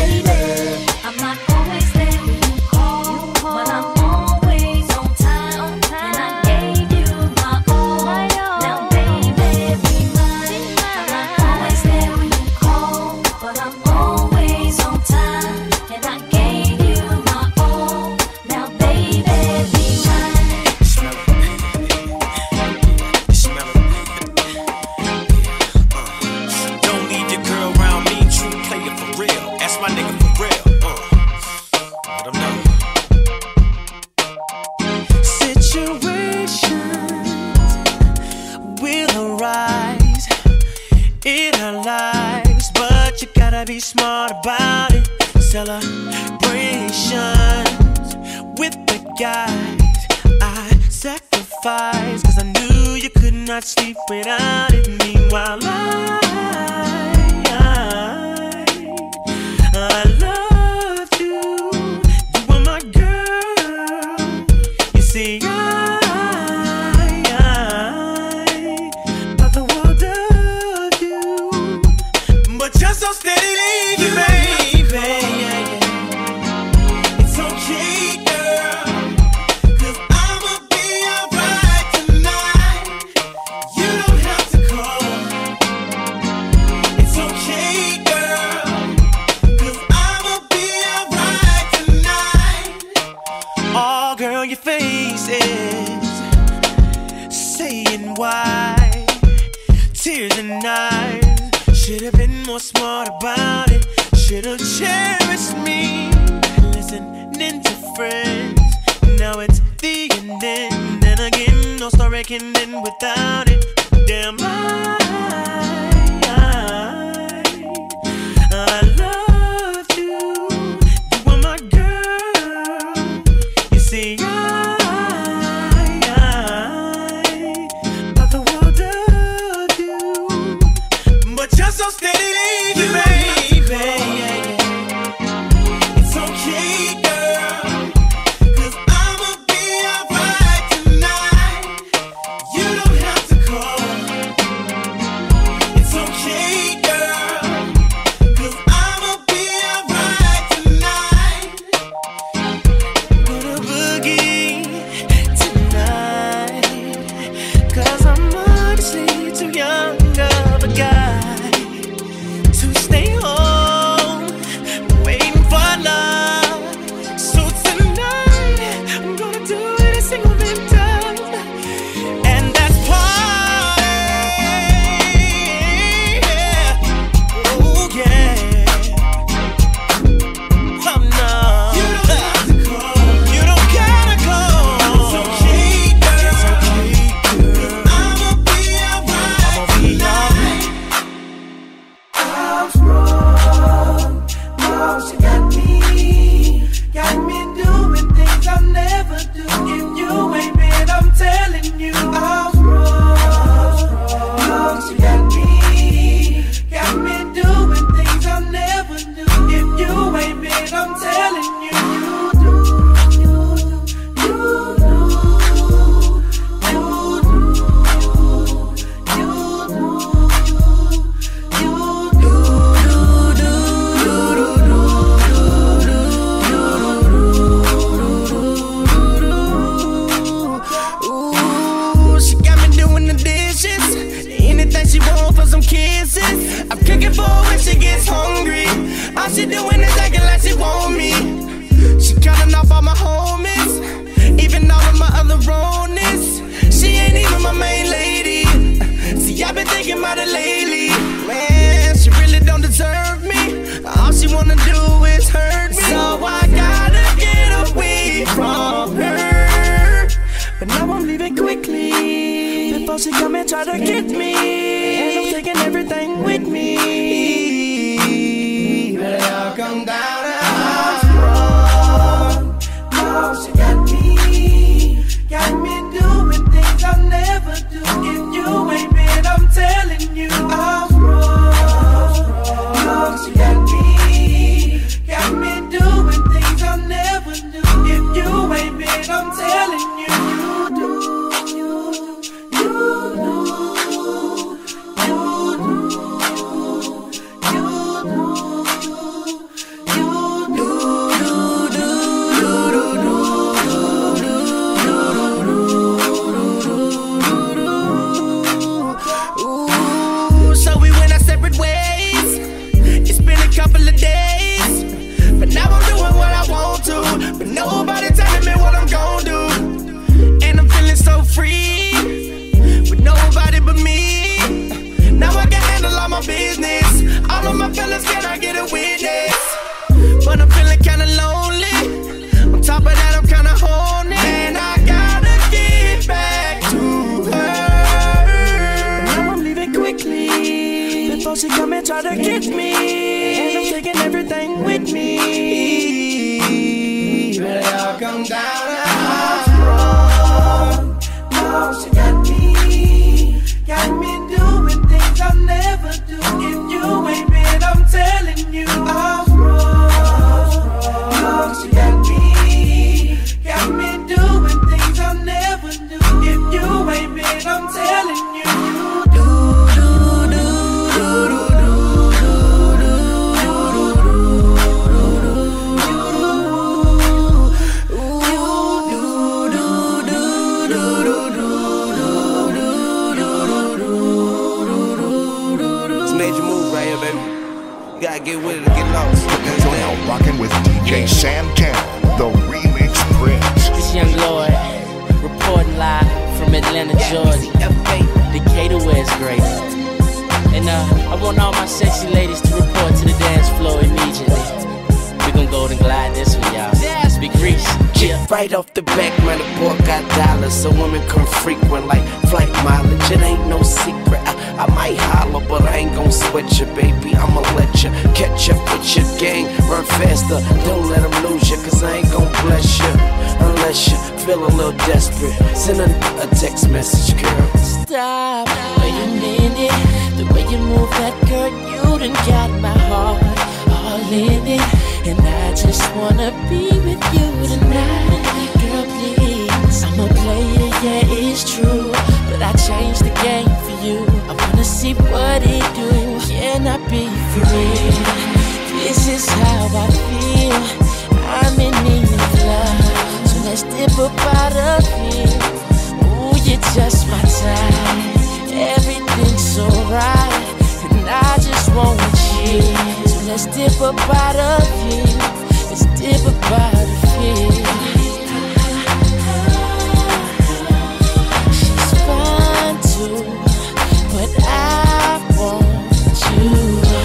baby. I'm not always there when you call, but I'm always on time, and I gave you my all. Now baby, be mine. I'm not always there when you call, but I'm always on time, and I gave you my all. Now baby, be mine. Don't leave your girl around me, true player for real. That's my nigga for real. Let 'em know. Situations will arise in our lives, but you gotta be smart about it. Celebrations with the guys I sacrificed, cause I knew you could not sleep without it. Meanwhile, I loved you. You were my girl. You see, but the world of you. But you're so steady, baby. It's okay, girl. 'Cause I'ma be alright tonight. You don't have to call. It's okay, girl. 'Cause I'ma be alright tonight. Oh, girl, your face is saying why. Tears and eyes. Should've been more smart about it. Should've cherished me. Listening to friends. Now it's the ending. Then again, no story can end without it. Damn, I loved you. You were my girl. You see, but the world of you. But you're so steady, baby. It's okay, girl. 'Cause I'ma be alright tonight. You don't have to call. It's okay, girl. 'Cause I'ma be alright tonight. Gonna boogie tonight. 'Cause I'm honestly too young of a guy to stay home waiting for love. So tonight I'm gonna do it a single time, and that's party. Oh yeah. Oh no. You don't have to call. You don't gotta call. It's okay, girl. It's okay, girl. I'ma be alright. I'ma be alright. I'm strong, no, she got me doing things I'll never do. If you ain't been, I'm telling you, I'm strong, no, she got me doing things I'll never do. If you ain't been, I'm telling you, you do. Ooh, she got me doing the dishes. Anything she want for some kisses. I'm cooking for her when she gets hungry. All she doing is acting like she want me. She cutting off all my homies, even all of my other ronies. She ain't even my main lady. See, I've been thinking about it lately. Man, she really don't deserve me. All she wanna do is hurt me. So I gotta get away from her. But now I'm leaving quickly before she come and try to get me. And I'm taking everything with me. But it all come down to I'm strong. No, she got me doing things I'll never do. If you ain't been, I'm telling you, I'm strong. No, she got me doing things I'll never do. If you ain't been, I'm telling you, you do. Ooh, so we went our separate ways. It's been a couple of days, but now I'm doing what I want to. But nobody telling me what I'm gonna do. And I'm feeling so free with nobody but me. Now I can handle all my business. All of my fellas, can I get a witness? But I'm feeling kinda lonely. On top of that, I'm kinda horny. And I gotta get back to her. But now I'm leaving quickly before she come and try to get me. And I'm taking everything with me. But it all come down to I'm strong. No, she got gotta get with it to get lost. You're now rocking with DJ Santana, the remix prince. This young Lord, reporting live from Atlanta, Georgia, Decatur, where it's great. And I want all my sexy ladies to report to the dance floor immediately. We gon' go and glide this one, y'all. Big Reese. Yeah. Right off the back, man, the boy got dollars, so women come frequent like flight mileage. It ain't no secret. I might holler, but I ain't gon' sweat you, baby. I'ma let you catch up with your gang. Run faster, don't let them lose you, cause I ain't gon' bless you unless you feel a little desperate. Send a text message, girl. Stop, wait a minute. The way you move that girl, you done got my heart all in it. And I just wanna be with you tonight. Girl, please, I'm a player, yeah, it's true, but I changed the game for you. I wanna see what it do. Can I be free? This is how I feel. I'm in need of love, so let's dip up out of here. Ooh, you're just my type. Everything's so right, and I just want you. So let's dip up out of here. Let's dip up out of here. She's fine too, but I want you.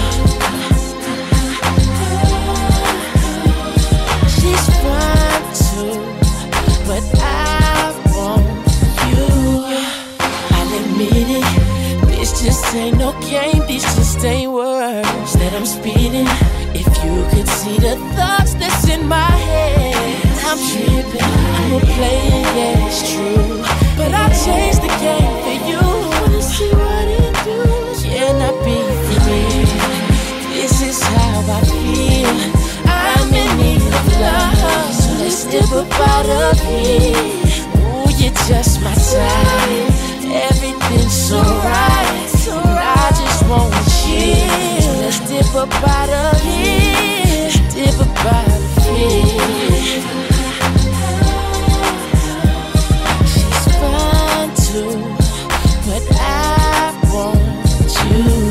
She's fine too, but I want you. I'll admit it, this just ain't no game, this just ain't words that I'm speeding. If you could see the thoughts that's in my head, I'm tripping, I'm a player, yeah, it's true, but I changed the game for you. Wanna see what it do? Can I be free? This is how I feel. I'm in need of love, so let's dip up out of here. Ooh, you're just my type. Everything's so right, and I just want you. So let's dip up out of here. Dip up out of here. She's fine too, but I want you.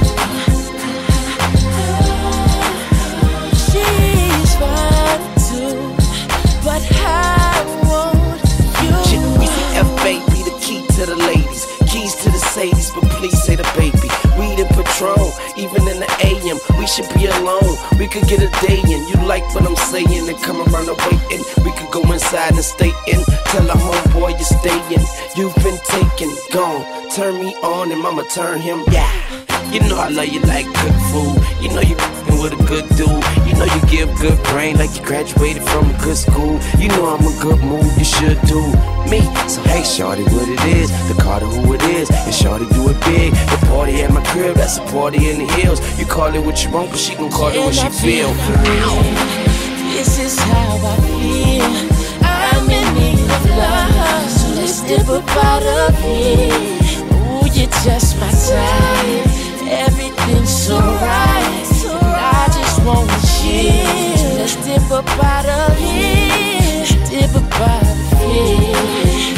She's fine too, but I want you. F, baby, the key to the ladies, keys to the Sadies, but please say the baby. Weed and Patron, even in the AM, we should be alone. We could get a day in. You like what I'm saying and come around and waiting. We could go inside and stay in. Tell a homeboy you're staying. You've been taken, gone. Turn me on and mama turn him. Yeah. You know I love you like good food. You know you f***ing with a good dude. You know you give good brain like you graduated from a good school. You know I'm a good mood, you should do me. So hey shorty, what it is, the Carter who it is, and shorty do it big. The party at my crib, that's a party in the hills. You call it what you want, but she gon' call it what she feel. This is how I feel. I'm in need of love, so let's dip up out of here. Ooh, you're just my type. Everything's so right, and I just want you. So let's dip up out of here. Dip up out of here.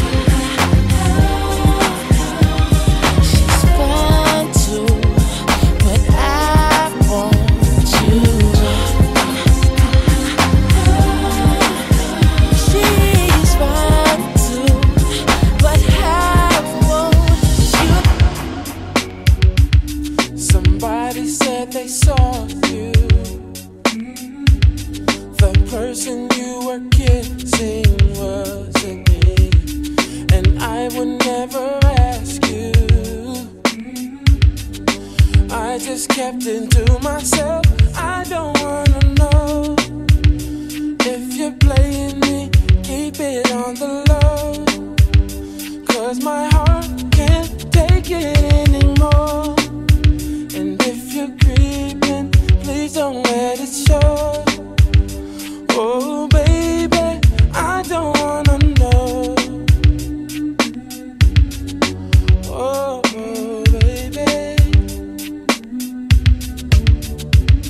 She's fine too, but I want you. She's fine too, but I want you. Somebody said they saw you. The person you were kissing wasn't me, and I would never ask you. I just kept it to myself. I don't wanna know if you're playing me. Keep it on the low, 'cause my heart can't take it anymore. And if you're creeping, please don't let it show. Oh baby, I don't wanna know. Oh baby.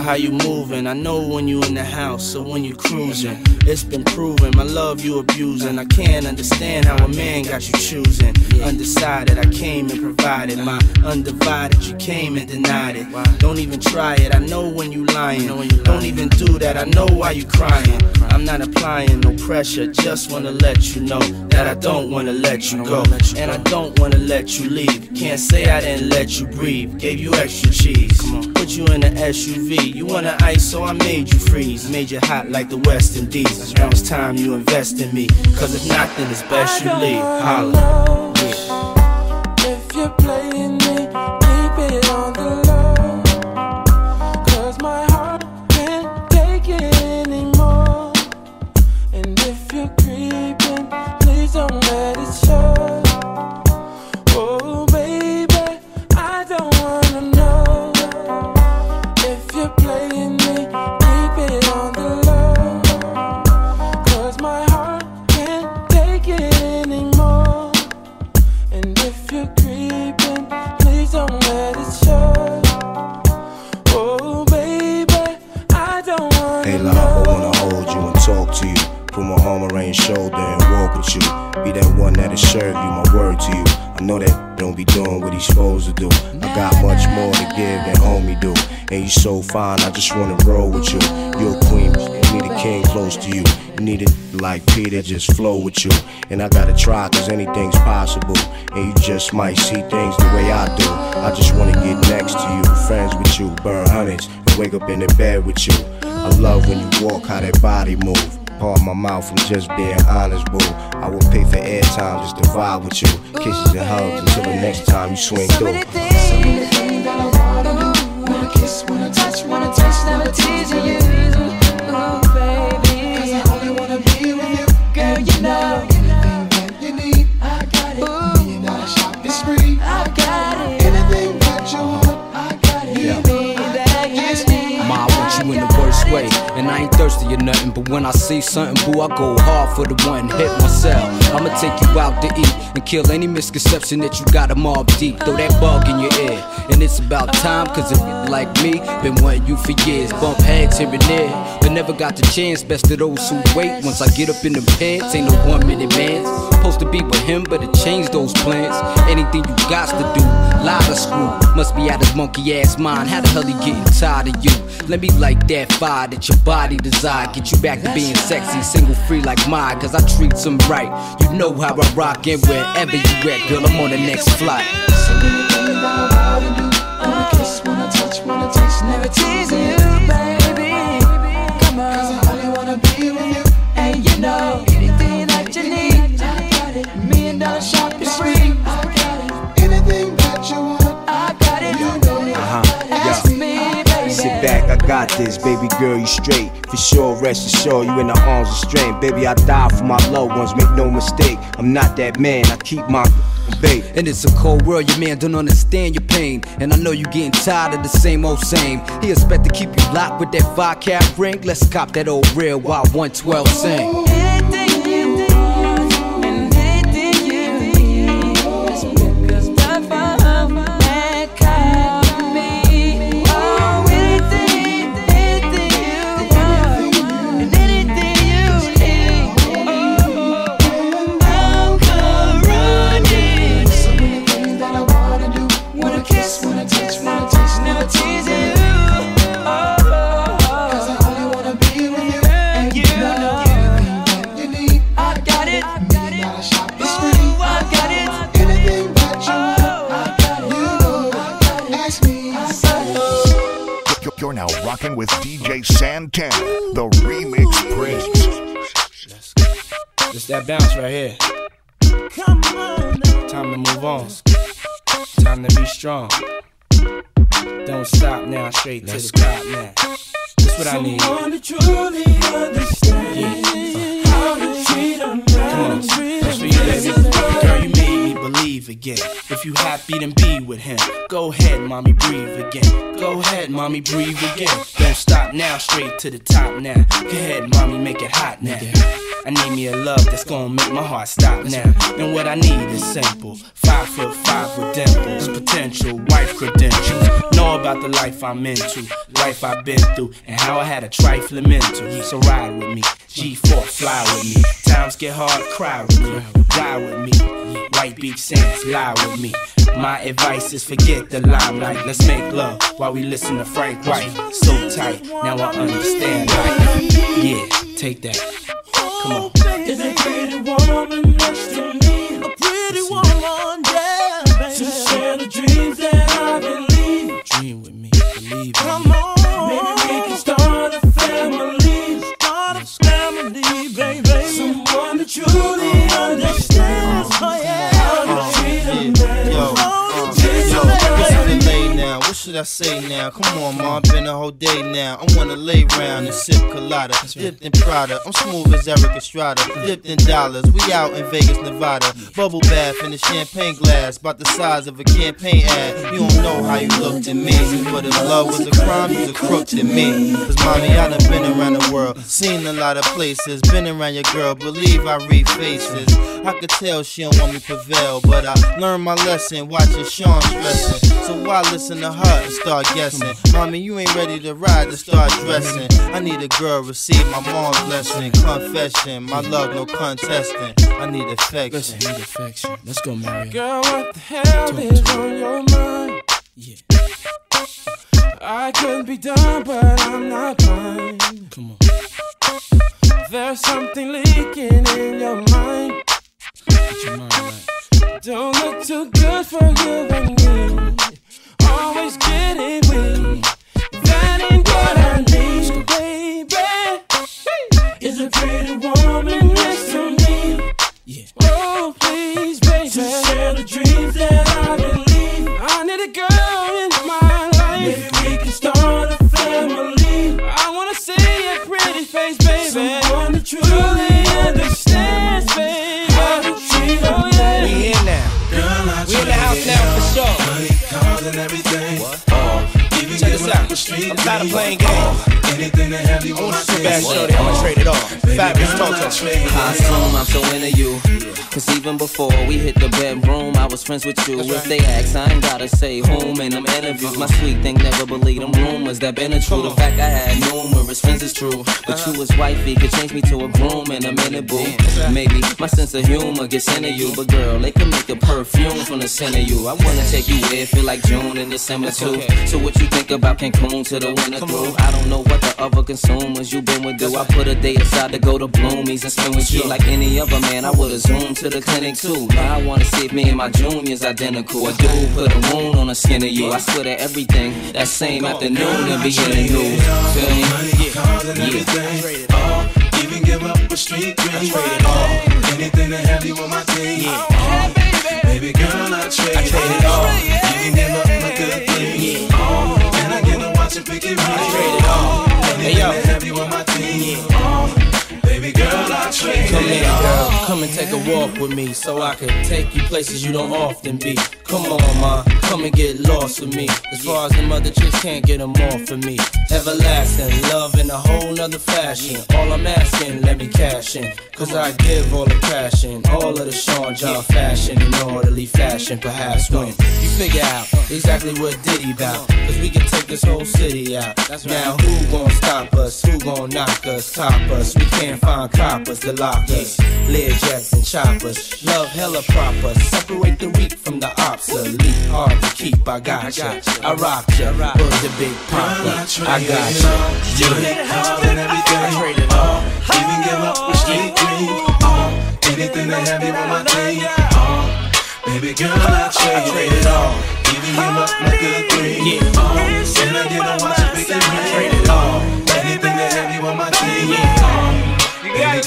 how you moving. I know when you in the house or when you cruising. It's been proven, my love you abusing. I can't understand how a man got you choosing. Undecided, I came and provided. My undivided, you came and denied it. Don't even try it, I know when you lying. Don't even do that, I know why you crying. I'm not applying no pressure, just wanna let you know that I don't wanna let you go. And I don't wanna let you leave. Can't say I didn't let you breathe. Gave you extra cheese, put you in an SUV. You wanna ice, so I made you freeze. Made you hot like the West Indies. Now it's time you invest in me, cause if not, then it's best you leave. Holla. If you're playing me, keep it on the low, cause my heart can't take it anymore. And if you're creeping, please don't let it show. Oh baby, I don't wanna know. If you're playing me, keep it on the low, cause my heart can't take it anymore. And if you're creeping, please don't let it show. Oh baby, I don't wanna Hey love, I wanna hold you and talk to you. Put my arm around your shoulder and walk with you. Be that one that'll serve you, my word to you. I know that don't be doing what he's supposed to do. I got much more to give than homie do. And you so fine, I just wanna roll with you. You're a queen, you need a king close to you. You need it like Peter, just flow with you. And I gotta try, cause anything's possible. And you just might see things the way I do. I just wanna get next to you, friends with you, burn hundreds, and wake up in the bed with you. I love when you walk, how that body move. Pardon my mouth, I'm just being honest, boo. I would pay for airtime just to vibe with you. Kisses and hugs until the next time you swing through. So many things that I wanna do. Wanna kiss, wanna touch, wanna taste, never teasing you. Ooh, baby, cause I only wanna be with you. Girl, you know anything that you need, I got it. $1,000,000 shopping spree, I got it. Anything that you want, I got it. Anything that you need. Ma, I want you in the worst way, and I ain't thirsty or nothing, but when I see something, boo, I go hard for the one, hit myself. I'ma take you out to eat and kill any misconception that you got a mob deep. Throw that bug in your ear, and it's about time, cause if you like me, been wanting you for years. Bump heads here and there, but never got the chance. Best of those who wait, once I get up in the pants, ain't no 1 minute man. Supposed to be with him, but it changed those plans. Anything you got to do, lie to screw. Must be out his monkey ass mind, how the hell he getting tired of you? Let me light that fire that your body desire. Get you back to being sexy, single free like mine, cause I treat some right. You know how I rock and wherever you at, girl, I'm on the next flight. So many things that I wanna do. Wanna kiss, wanna touch, wanna taste, never teasing you, baby. Come on, cause I only wanna be with you. And you know, anything that you need, I got it. $1,000,000 shopping spree, I got it. Anything that you want, I got it. You know it. Ask me, baby. Sit back, I got this, baby girl, you straight. For sure, rest assured, you in the arms of strength. Baby, I die for my loved ones, make no mistake. I'm not that man, I keep my bait. And it's a cold world, your man don't understand your pain. And I know you getting tired of the same old same. He expect to keep you locked with that 5-cap ring. Let's cop that old real while 112 sing. You're now rocking with DJ Santana, the remix prince. Just that bounce right here. Time to move on. Time to be strong. Don't stop now, straight to the top now. That's what I need. Someone to truly understand how to treat a man. Come on, that's for you, baby. Girl, you made me believe again. If you happy, then be with him. Go ahead, mommy, breathe again. Go ahead, mommy, breathe again. Don't stop now, straight to the top now. Go ahead, mommy, make it hot now. I need me a love that's gonna make my heart stop now. And what I need is simple. 5'5" with dimples, potential wife credentials. Know about the life I'm into, life I've been through, and how I had a trifling mental. So ride with me, G4, fly with me. Times get hard, cry with me, die with me. White Beach Sands, lie with me. My advice is forget the limelight. Let's make love while we listen to Frank White. So tight, now I understand life. Yeah, take that. Come on. Is a pretty woman next to me? A pretty woman, yeah, baby. To share the dreams that I believe. Dream with me, believe me. Come on. Maybe we can start a family. Start a family, baby. Someone that truly understands. Oh yeah. How to treat a man. What should I say now? Come on, ma, been a whole day now. I wanna lay round and sip colada, dipped in Prada. I'm smooth as Eric Estrada, dipped in dollars. We out in Vegas, Nevada. Bubble bath in a champagne glass, about the size of a campaign ad. You don't know how you looked at me, but if love was a crime, you's a crook to me. Cause mommy, I done been around the world, seen a lot of places, been around your girl, believe I read faces. I could tell she don't want me prevail, but I learned my lesson watching Sean stressing. So why listen to her and start guessing? Mommy, you ain't ready to ride to start dressing. I need a girl, receive my mom's blessing. Confession, my love, no contesting. I need affection. Listen, I need affection. Let's go, Mario. Girl, what the hell is on your mind? Yeah. I could be done, but I'm not blind. Come on. There's something leaking in your mind. Get your mind right. Don't look too good for you and me. Always getting weak. That ain't what I need, baby. Is a pretty woman next to me. Yeah. Oh, please, baby. To share the dreams that I believe. I need a girl in my life. Maybe we can start a family. I wanna see your pretty face, baby. Someone that truly understands, baby. How to treat a man. We here now. Girl, we in the house now for sure. And everything. Check this out. I'm tired of playing games. Anything to have you I want you so bad, shorty, I'ma trade it off. Fabulous Toto. I assume I'm so into you. Cause even before we hit the bedroom, I was friends with you. If they ask, I ain't gotta say whom in them interviews. My sweet thing never believed them rumors that been true. The fact I had numerous friends is true. But you as wifey could change me to a groom in a minute, boo. Maybe my sense of humor gets into you. But girl, they can make a perfume from the scent of you. I wanna take you where it feel like June and December too. So what you think about Cancun to the winter through? I don't know what the other consumers you been with do. I put a day aside to go to Bloomies and spend with you. Like any other man, I would've zoomed to the clinic too. Now I wanna see if me and my junior's identical. A dude put a wound on the skin of you. I swear that everything that same afternoon to be in you. Feel me? Yeah. Even give up a street dream. Anything to have you on my team. Baby girl, I trade it all. Even give up my good thing. Can I get a watch and pick it right? Trade it all. Hey yo, have you on my team. Baby girl, I trade come it here, all. girl. Come and take a walk with me so I can take you places you don't often be. Come on, ma, come and get lost with me. As far as them other chicks can't get them off for me. Everlasting love in a whole nother fashion. All I'm asking, let me cash in. Cause I give all the passion, all of the Sean John fashion in orderly fashion. Perhaps when you figure out exactly what Diddy bout. Cause we can take this whole city out. Now who gon' stop us? Who gon' knock us? Top us? We can't find coppers to lock us. Lear jets and choppers. Love hella proper. Separate the weak from the obsolete. Hard to keep, I got ya. I rock ya. Bird the big papa. I got ya. You hit hard and everything. I trade it all. Even give up a street dream. Anything to have you on my team. Baby girl, I trade it all. Even give up my good dream. Can I get a watch and pick it right? Trade it all. Anything to have you on my team. I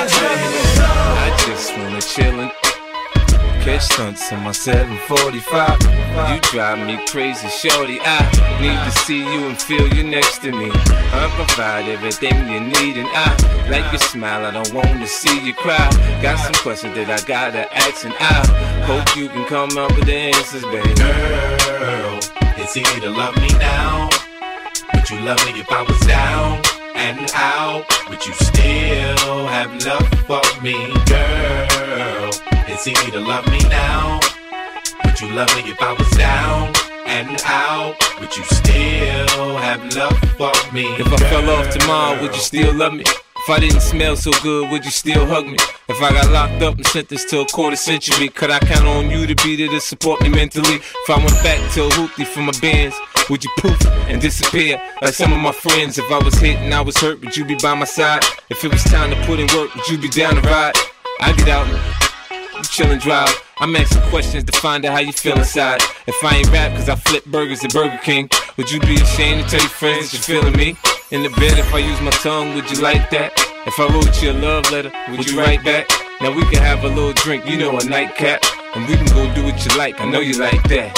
just wanna chillin', catch stunts in my 745. You drive me crazy, shorty. I need to see you and feel you next to me. I provide everything you need, and I like your smile. I don't wanna see you cry. Got some questions that I gotta ask, and I hope you can come up with the answers, baby. Girl, it's easy to love me now. Would you love me if I was down and out? Would you still have love for me, girl? It's easy to love me now. Would you love me if I was down and out, would you still have love for me? If I fell off tomorrow, would you still love me? If I didn't smell so good, would you still hug me? If I got locked up and sentenced to a quarter century, could I count on you to be there to support me mentally? If I went back to a hoopty for my bands, would you poof and disappear like some of my friends? If I was hit and I was hurt, would you be by my side? If it was time to put in work, would you be down to ride? I get out and you chill and drive. I'm asking questions to find out how you feel inside. If I ain't rap cause I flip burgers at Burger King, would you be ashamed to tell your friends that you're feeling me? In the bed, if I use my tongue, would you like that? If I wrote you a love letter, would you write back? Now we can have a little drink, you know, a nightcap, and we can go do what you like. I know you like that.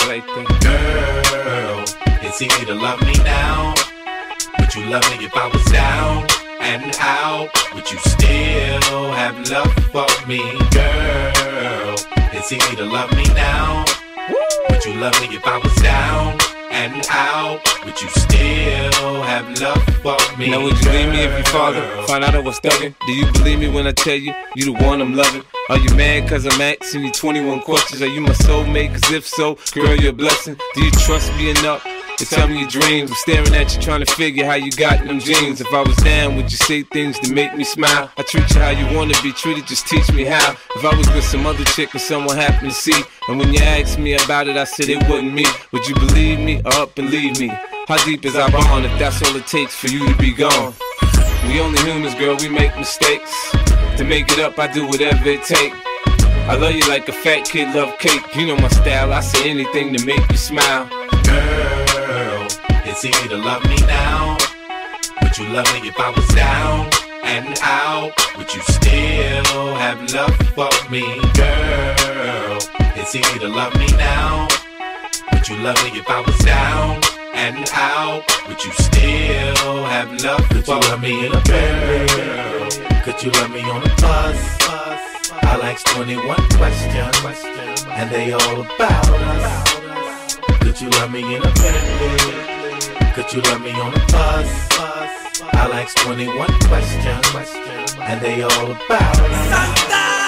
Girl, it's easy to love me now. Would you love me if I was down and out? Would you still have love for me? Girl, it's easy to love me now. Would you love me if I was down and out? Would you still have love for me? Now would you leave me if your father find out I was thugging? Do you believe me when I tell you, you the one I'm loving? Are you mad cause I'm asking you 21 questions? Are you my soulmate? Cause if so, girl, you're a blessing. Do you trust me enough to tell me your dreams? I'm staring at you trying to figure how you got them jeans. If I was down, would you say things to make me smile? I treat you how you wanna be treated, just teach me how. If I was with some other chick or someone happened to see, and when you asked me about it, I said it wasn't me, would you believe me or up and leave me? How deep is our bond if that's all it takes for you to be gone? We only humans, girl, we make mistakes. To make it up, I do whatever it takes. I love you like a fat kid love cake. You know my style, I say anything to make you smile. Girl, it's easy to love me now. Would you love me if I was down and out? Would you still have love for me? Girl, it's easy to love me now. Would you love me if I was down and out? Would you still have love for me? Could you love me in a bed? Could you love me on a bus? I'll ask 21 questions, and they all about us. Could you love me in a bed? Could you love me on a bus? I'll ask 21 questions, and they all about us.